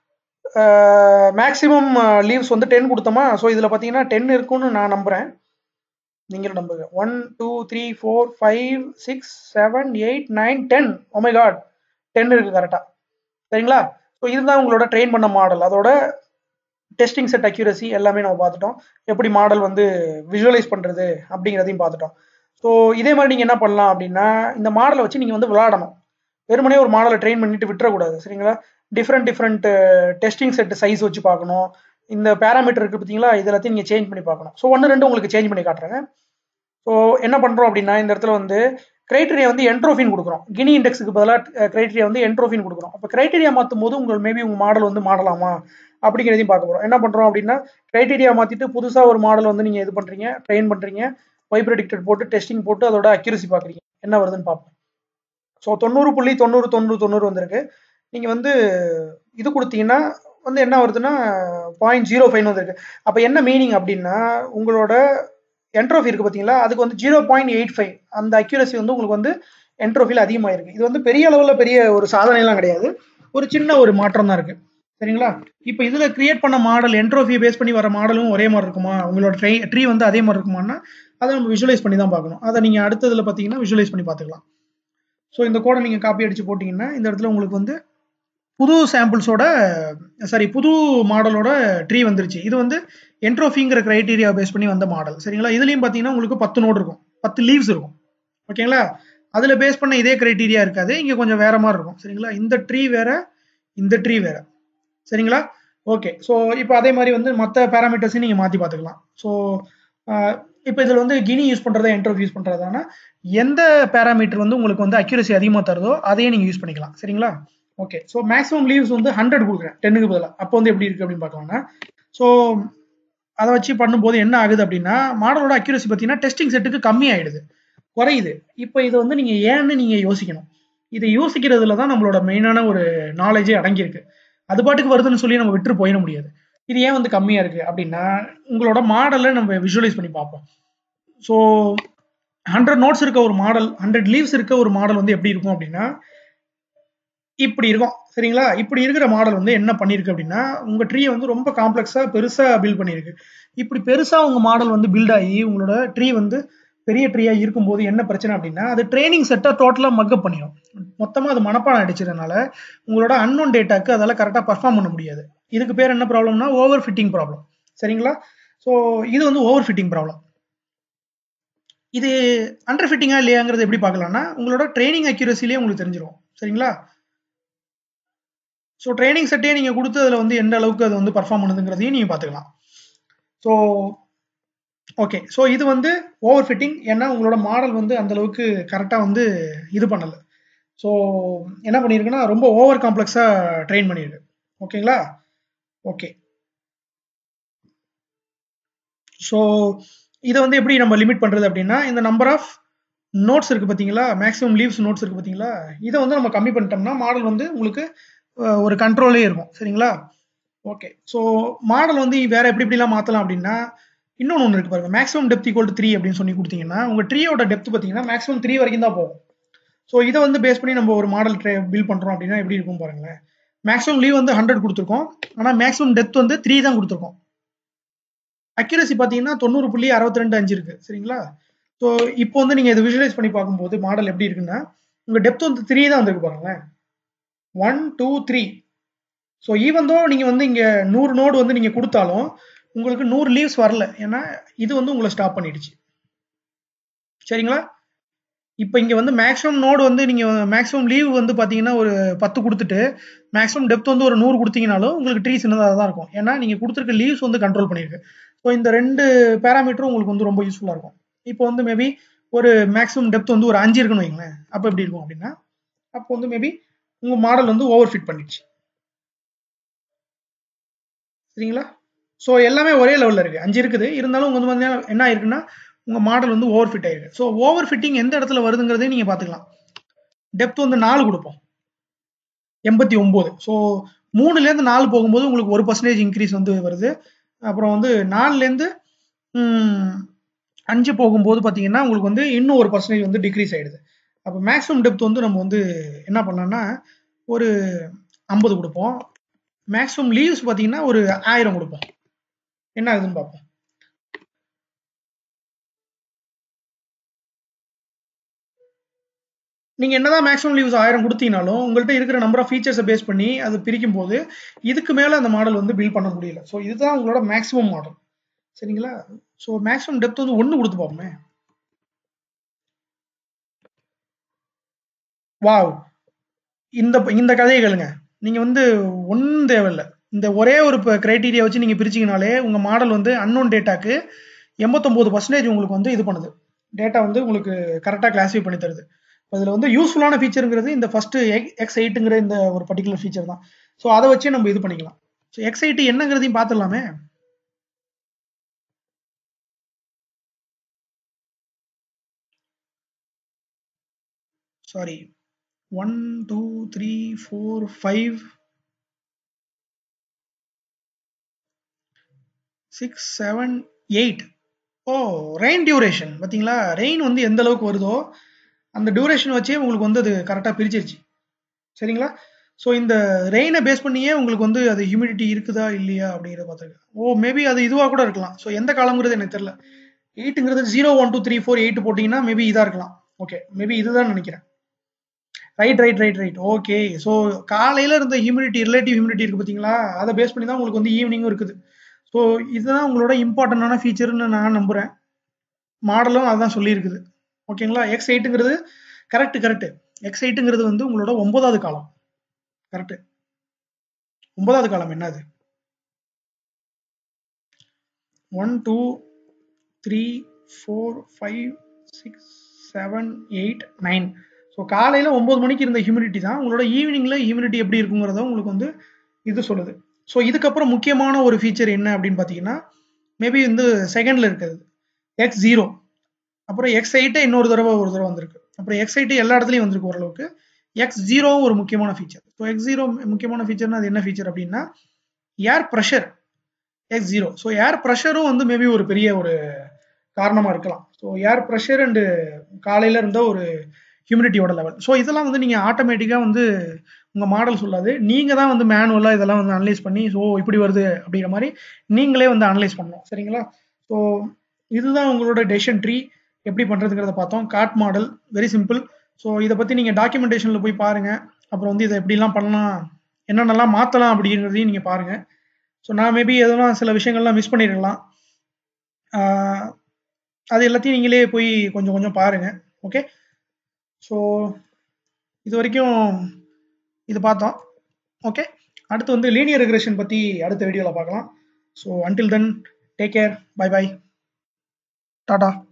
மேக்ஸிமம் லீவ்ஸ் வந்து டென் கொடுத்தோமா. ஸோ இதில் பார்த்தீங்கன்னா டென் இருக்குன்னு நான் நம்புகிறேன், நீங்களும் நம்புங்க. One two three four five six seven eight nine ten. Oh my god, ten இருக்குது கரெக்டாக. சரிங்களா? ஸோ இதுதான் உங்களோட ட்ரெயின் பண்ண மாடல். அதோட டெஸ்டிங் செட் அக்யூரசி எல்லாமே நம்ம பார்த்துட்டோம். எப்படி மாடல் வந்து விஷுவலைஸ் பண்ணுறது அப்படிங்கிறதையும் பார்த்துட்டோம். ஸோ இதே மாதிரி நீங்கள் என்ன பண்ணலாம் அப்படின்னா, இந்த மாடலை வச்சு நீங்கள் வந்து விளையாடணும். வெறுமனே ஒரு மாடலை ட்ரெயின் பண்ணிட்டு விட்டுறக்கூடாது. சரிங்களா? Different different testing set size வச்சு பார்க்கணும். இந்த பேராமீட்டர் இருக்குது பார்த்தீங்களா, இது எல்லாத்தையும் நீங்கள் சேஞ்ச் பண்ணி பார்க்கணும். ஸோ ஒன்று ரெண்டு உங்களுக்கு சேஞ்ச் பண்ணி காட்டுறேங்க. ஸோ என்ன பண்ணுறோம் அப்படின்னா, இந்த இடத்துல வந்து கிரைட்டீரியா வந்து என்ட்ரோஃபின் கொடுக்குறோம். கினி இண்டெக்ஸுக்கு பதிலாக கிரைட்டீரியா வந்து என்ட்ரோஃபின் கொடுக்குறோம். அப்போ கிரைட்டீரியா மாற்றும் போது உங்களுக்கு மேபி உங்கள் மாடல் வந்து மாடலாமா அப்படிங்கிறதையும் பார்க்க போகிறோம். என்ன பண்ணுறோம் அப்படின்னா, கிரைட்டீரியா மாற்றிட்டு புதுசாக ஒரு மாடல் வந்து நீங்கள் இது பண்ணுறீங்க, ட்ரெயின் பண்ணுறீங்க, ஒய் ப்ரெடிக்டட் போட்டு டெஸ்டிங் போட்டு அதோட அக்யூரசி பார்க்குறீங்க, என்ன வருதுன்னு பார்ப்போம். ஸோ தொண்ணூறு புள்ளி தொண்ணூறு தொண்ணூறு தொண்ணூறு வந்திருக்கு. நீங்கள் வந்து இது கொடுத்தீங்கன்னா வந்து என்ன வருதுன்னா பாயிண்ட் ஜீரோ ஃபைவ் வந்திருக்கு. அப்போ என்ன மீனிங் அப்படின்னா, உங்களோட என்ட்ரோஃபி இருக்குது பார்த்தீங்களா, அதுக்கு வந்து ஜீரோ பாயிண்ட் எயிட் ஃபைவ் அந்த அக்யூரசி வந்து உங்களுக்கு வந்து என்ட்ரோஃபியில் அதிகமாக இருக்குது. இது வந்து பெரிய அளவில் பெரிய ஒரு சாதனைலாம் கிடையாது, ஒரு சின்ன ஒரு மாற்றம் தான் இருக்குது. சரிங்களா? இப்போ இதில் கிரியேட் பண்ண மாடல் என்ட்ரோஃபியை பேஸ் பண்ணி வர மாடலும் ஒரே மாதிரி இருக்குமா, உங்களோட ட்ரை ட்ரீ வந்து அதே மாதிரி இருக்குமான்னா அதை நம்ம விஷுவலைஸ் பண்ணி தான் பார்க்கணும். அதை நீங்கள் அடுத்ததில் பார்த்தீங்கன்னா விஷுவலைஸ் பண்ணி பார்த்துக்கலாம். ஸோ இந்த கோடை நீங்கள் காப்பி அடித்து போட்டிங்கன்னா இந்த இடத்துல உங்களுக்கு வந்து புது சாம்பிள்ஸோட சாரி புது மாடலோட ட்ரீ வந்துருச்சு. இது வந்து என்ட்ரோஃபிங்கிற கிரைட்டீரியா பேஸ் பண்ணி வந்த மாடல். சரிங்களா? இதுலேயும் பார்த்தீங்கன்னா உங்களுக்கு பத்து நோடு இருக்கும், பத்து லீவ்ஸ் இருக்கும். ஓகேங்களா? அதில் பேஸ் பண்ண இதே கிரைட்டீரியா இருக்காது, இங்கே கொஞ்சம் வேற மாதிரி இருக்கும். சரிங்களா? இந்த ட்ரீ வேற, இந்த ட்ரீ வேற. சரிங்களா? ஓகே. ஸோ இப்போ அதே மாதிரி வந்து மற்ற பேராமீட்டர்ஸையும் நீங்கள் மாற்றி பார்த்துக்கலாம். ஸோ இப்போ இதில் வந்து கினி யூஸ் பண்ணுறதா என்ட்ரோஃபி யூஸ் பண்ணுறதானா எந்த பேராமீட்டர் வந்து உங்களுக்கு வந்து அக்யூரசி அதிகமாக தருதோ அதையே நீங்கள் யூஸ் பண்ணிக்கலாம். சரிங்களா? ஓகே. ஸோ மேக்ஸிமம் லீவ்ஸ் வந்து ஹண்ட்ரட் கொடுக்குறேன் டென்னுக்கு பதிலாக. அப்போ வந்து எப்படி இருக்குது அப்படின்னு பார்க்கலாம்னா, ஸோ அதை வச்சு பண்ணும்போது என்ன ஆகுது அப்படின்னா, மாடலோட அக்யூரசி பார்த்தீங்கன்னா டெஸ்டிங் செட்டுக்கு கம்மி ஆகிடுது, குறையுது. இப்போ இதை வந்து நீங்கள் ஏன்னு நீங்கள் யோசிக்கணும். இதை யோசிக்கிறதுல தான் நம்மளோட மெயினான ஒரு நாலேஜே அடங்கியிருக்கு. அது பாட்டுக்கு வருதுன்னு சொல்லி நம்ம விட்டு போயிட முடியாது. இது ஏன் வந்து கம்மியாக இருக்குது அப்படின்னா, உங்களோட மாடலை நம்ம விஷுவலைஸ் பண்ணி பார்ப்போம். ஸோ ஹண்ட்ரட் நோட்ஸ் இருக்க ஒரு மாடல், ஹண்ட்ரட் லீவ்ஸ் இருக்க ஒரு மாடல் வந்து எப்படி இருக்கும் அப்படின்னா இப்படி இருக்கும். சரிங்களா? இப்படி இருக்கிற மாடல் வந்து என்ன பண்ணியிருக்கு அப்படின்னா, உங்கள் ட்ரீயை வந்து ரொம்ப காம்ப்ளெக்ஸாக பெருசாக பில்ட் பண்ணியிருக்கு. இப்படி பெருசாக உங்கள் மாடல் வந்து பில்ட் ஆகி உங்களோட ட்ரீ வந்து பெரிய ட்ரீயாக இருக்கும்போது என்ன பிரச்சனை அப்படின்னா, அது ட்ரைனிங் செட்டாக டோட்டலாக மக்கப் பண்ணிடும். மொத்தமாக அது மனப்பாடம் அடிச்சதுனால உங்களோட அன்னோன் டேட்டாக்கு அதெல்லாம் கரெக்டாக பர்ஃபார்ம் பண்ண முடியாது. இதுக்கு பேர் என்ன ப்ராப்ளம்னா ஓவர் ஃபிட்டிங் ப்ராப்ளம். சரிங்களா? ஸோ இது வந்து ஓவர் ஃபிட்டிங் ப்ராப்ளம். இது அண்டர் ஃபிட்டிங்கா இல்லையாங்கிறது எப்படி பார்க்கலாம்னா, உங்களோட ட்ரைனிங் அக்யூரசிலேயே உங்களுக்கு தெரிஞ்சிடும். சரிங்களா? ஸோ ட்ரைனிங் செட்டே நீங்கள் கொடுத்து அதில் வந்து எந்த அளவுக்கு அது வந்து பர்ஃபார்ம் பண்ணுதுங்கிறதையும் நீங்கள் பார்த்துக்கலாம். So okay. ஸோ இது வந்து ஓவர் ஃபிட்டிங். ஏன்னா உங்களோட மாடல் வந்து அந்த அளவுக்கு கரெக்டாக வந்து இது பண்ணலை. ஸோ என்ன பண்ணியிருக்குன்னா ரொம்ப ஓவர் காம்ப்ளெக்ஸாக ட்ரெயின் பண்ணியிருக்கு. ஓகேங்களா? ஓகே. ஸோ இதை வந்து எப்படி நம்ம லிமிட் பண்ணுறது அப்படின்னா, இந்த நம்பர் ஆஃப் நோட்ஸ் இருக்குது பார்த்தீங்களா, மேக்ஸிமம் லீவ்ஸ் நோட்ஸ் இருக்குது பார்த்தீங்களா, இதை வந்து நம்ம கம்மி பண்ணிட்டோம்னா மாடல் வந்து உங்களுக்கு ஒரு கண்ட்ரோலே இருக்கும். சரிங்களா? ஓகே. ஸோ மாடல் வந்து வேற எப்படி எப்படிலாம் மாற்றலாம் அப்படின்னா, இன்னொன்று ஒன்று இருக்கு பாருங்க, maximum depth equal to three அப்படின்னு சொல்லி கொடுத்தீங்கன்னா உங்கள் ட்ரீயோட டெப்த் பார்த்தீங்கன்னா மேக்ஸிமம் த்ரீ வரைக்கும் தான் போகும். ஸோ இதை வந்து பேஸ் பண்ணி நம்ம ஒரு மாடல் ட்ரே பில்ட் பண்ணுறோம் அப்படின்னா எப்படி இருக்கும் பாருங்களேன். மேக்ஸிமம் லீவ் வந்து ஹண்ட்ரட் கொடுத்துருக்கோம், ஆனால் மேக்ஸிமம் டெப்த் வந்து த்ரீ தான் கொடுத்துருக்கோம். அக்யூரசி பார்த்தீங்கன்னா தொண்ணூறு புள்ளி அறுபத்தி ரெண்டு அஞ்சு இருக்கு. சரிங்களா? ஸோ இப்போ வந்து நீங்கள் இதை விஷுவலைஸ் பண்ணி பார்க்கும்போது மாடல் எப்படி இருக்குன்னா, உங்கள் டெப்த் வந்து த்ரீ தான் வந்துருக்கு பாருங்களேன். One two three. So even though நீங்கள் வந்து இங்கே நூறு நோடு வந்து நீங்கள் கொடுத்தாலும் உங்களுக்கு நூறு லீவ்ஸ் வரல, ஏன்னா இது வந்து உங்களை ஸ்டாப் பண்ணிடுச்சு. சரிங்களா? இப்போ இங்கே வந்து மேக்ஸிமம் நோடு வந்து நீங்கள் மேக்ஸிமம் லீவ் வந்து பார்த்தீங்கன்னா ஒரு பத்து கொடுத்துட்டு மேக்ஸிமம் டெப்த் வந்து ஒரு நூறு கொடுத்தீங்கனாலும் உங்களுக்கு ட்ரீ சின்னதாக தான் இருக்கும், ஏன்னா நீங்கள் கொடுத்துருக்க லீவ்ஸ் வந்து கண்ட்ரோல் பண்ணியிருக்கு. ஸோ இந்த ரெண்டு பேராமீட்டரும் உங்களுக்கு வந்து ரொம்ப யூஸ்ஃபுல்லாக இருக்கும். இப்போ வந்து மேபி ஒரு மேக்ஸிமம் டெப்த் வந்து ஒரு அஞ்சு இருக்குன்னு வைங்களேன். அப்போ எப்படி இருக்கும் அப்படின்னா, அப்போ வந்து மேபி உங்கள் மாடல் வந்து ஓவர் ஃபிட் பண்ணிடுச்சு. சரிங்களா? ஸோ எல்லாமே ஒரே லெவலில் இருக்குது, அஞ்சு இருக்குது, இருந்தாலும் உங்க வந்து என்ன ஆயிருக்குன்னா உங்கள் மாடல் வந்து ஓவர் ஃபிட் ஆயிருக்கு. ஸோ ஓவர் ஃபிட்டிங் எந்த இடத்துல வருதுங்கிறதே நீங்கள் பார்த்துக்கலாம். டெப்த் வந்து நாலு கொடுப்போம், எண்பத்தி ஒம்பது. ஸோ மூணுலேருந்து நாலு போகும்போது உங்களுக்கு ஒரு பர்சன்டேஜ் இன்க்ரீஸ் வந்து வருது. அப்புறம் வந்து நாலுலேருந்து அஞ்சு போகும்போது பார்த்தீங்கன்னா உங்களுக்கு வந்து இன்னும் ஒரு பர்சன்டேஜ் வந்து டிக்ரீஸ் ஆகிடுது. அப்போ மேக்ஸிமம் டெப்த் வந்து நம்ம வந்து என்ன பண்ணலாம்னா ஒரு ஐம்பது கொடுப்போம், மேக்ஸிமம் லீவ்ஸ் பார்த்தீங்கன்னா ஒரு ஆயிரம் கொடுப்போம். என்ன ஆகுதுன்னு பார்ப்போம். நீங்கள் என்னதான் மேக்ஸிமம் லீவ்ஸ் ஆயிரம் கொடுத்தீங்கனாலும் உங்கள்கிட்ட இருக்கிற நம்பர் ஆஃப் ஃபீச்சர்ஸை பேஸ் பண்ணி அது பிரிக்கும் போது இதுக்கு மேலே அந்த மாடல் வந்து பில்ட் பண்ண முடியல. ஸோ இதுதான் உங்களோட மேக்ஸிமம் மாடல். சரிங்களா? ஸோ மேக்ஸிமம் டெப்த் வந்து ஒன்று கொடுத்து பார்ப்போமே. வாவ், இந்த இந்த கதையை கேளுங்க. நீங்கள் வந்து ஒன்றும் தேவையில்லை, இந்த ஒரே ஒரு கிரைட்டீரியா வச்சு நீங்கள் பிரிச்சிங்கனாலே உங்கள் மாடல் வந்து அன்னோன் டேட்டாக்கு எண்பத்தொம்போது பர்சன்டேஜ் உங்களுக்கு வந்து இது பண்ணுது. டேட்டா வந்து உங்களுக்கு கரெக்டாக கிளாஸிஃபை பண்ணி தருது. அதில் வந்து யூஸ்ஃபுல்லான ஃபீச்சருங்கிறது இந்த ஃபர்ஸ்ட் எக்ஸ் எயிட்டுங்கிற இந்த ஒரு பர்டிகுலர் ஃபீச்சர் தான். ஸோ அதை வச்சு நம்ம இது பண்ணிக்கலாம். ஸோ எக்ஸ் எயிட் என்னங்கிறதையும் பார்த்துடலாமே. Sorry, one two three four five six seven eight. Oh, rain duration பார்த்தீங்களா? ரெயின் வந்து எந்த அளவுக்கு வருதோ அந்த டியூரேஷன் வச்சே உங்களுக்கு வந்து அது கரெக்டாக பிரிச்சிருச்சு. சரிங்களா? ஸோ இந்த ரெயினை பேஸ் பண்ணியே உங்களுக்கு வந்து அது ஹியூமிடிட்டி இருக்குதா இல்லையா அப்படிங்கிறத பார்த்துருக்கேன். ஓ, மேபி அது இதுவாக கூட இருக்கலாம். ஸோ எந்த காலங்கிறது எனக்கு தெரியல. எயிட்டுங்கிறது zero one two three four eight போட்டிங்கன்னா மேபி இதாக இருக்கலாம். ஓகே, மேபி இதுதான் நினைக்கிறேன். Right right right right okay. So காலையில் இருந்த ஹியூமிடிட்டி, ரிலேட்டிவ் ஹியூமிடிட்டி இருக்குது பார்த்தீங்களா, அதை பேஸ் பண்ணி தான் உங்களுக்கு வந்து ஈவினிங்கும் இருக்குது. ஸோ இதுதான் உங்களோட இம்பார்ட்டண்டான ஃபீச்சர்னு நான் நம்புகிறேன். மாடலும் அதான் சொல்லியிருக்குது. ஓகேங்களா? எக்ஸ் எயிட்டுங்கிறது கரெக்ட் கரெக்ட் எக்ஸ் எயிட்டுங்கிறது வந்து உங்களோட ஒன்பதாவது காலம். கரெக்ட், ஒன்பதாவது காலம் என்னது? One two three four five six seven eight nine. So காலையில் ஒம்பது மணிக்கு இருந்த ஹியூமிடிட்டி தான் உங்களோட ஈவினிங்கில் ஹியூமிடிட்டி எப்படி இருக்குங்கிறத உங்களுக்கு வந்து இது சொல்லுது. ஸோ இதுக்கப்புறம் முக்கியமான ஒரு ஃபீச்சர் என்ன அப்படின்னு பார்த்தீங்கன்னா, மேபி வந்து செகண்டில் இருக்கிறது எக்ஸ் ஜீரோ, அப்புறம் எக்ஸ் எயிட்டே இன்னொரு தடவை ஒரு தடவை வந்திருக்கு, அப்புறம் எக்ஸ் எயிட்டு எல்லா இடத்துலையும் வந்திருக்கு ஓரளவுக்கு. எக்ஸ் ஜீரோவும் ஒரு முக்கியமான ஃபீச்சர். ஸோ எக்ஸ் ஜீரோ முக்கியமான ஃபீச்சர்னா அது என்ன ஃபீச்சர் அப்படின்னா air pressure X zero. So air ப்ரெஷரும் வந்து மேபி ஒரு பெரிய ஒரு காரணமாக இருக்கலாம். ஸோ ஏர் ப்ரெஷர் அண்டு காலையில் இருந்த ஒரு ஹியூமிடிட்டியோட லெவல். ஸோ இதெல்லாம் வந்து நீங்கள் ஆட்டோமேட்டிக்காக வந்து உங்கள் மாடல் சொல்லாது, நீங்கள் தான் வந்து மேனுவலாக இதெல்லாம் வந்து அனலைஸ் பண்ணி ஸோ இப்படி வருது அப்படிங்கிற மாதிரி நீங்களே வந்து அனலைஸ் பண்ணணும். சரிங்களா? ஸோ இதுதான் உங்களோட டெசிஷன் ட்ரீ எப்படி பண்ணுறதுங்கிறத பார்த்தோம். காட் மாடல் வெரி சிம்பிள். ஸோ இதை பற்றி நீங்கள் டாக்குமெண்டேஷனில் போய் பாருங்கள். அப்புறம் வந்து இதை எப்படிலாம் பண்ணலாம், என்னென்னலாம் மாற்றலாம் அப்படிங்கிறதையும் நீங்கள் பாருங்கள். ஸோ நான் மேபி எதெல்லாம் சில விஷயங்கள்லாம் மிஸ் பண்ணியிருக்கலாம், அது எல்லாத்தையும் நீங்களே போய் கொஞ்சம் கொஞ்சம் பாருங்கள். ஓகே, ஸோ இது வரைக்கும் இது பார்த்தோம். ஓகே, அடுத்து வந்து லீனியர் ரெக்ரெஷன் பற்றி அடுத்த வீடியோவில் பார்க்கலாம். So until then take care, bye bye, Tata.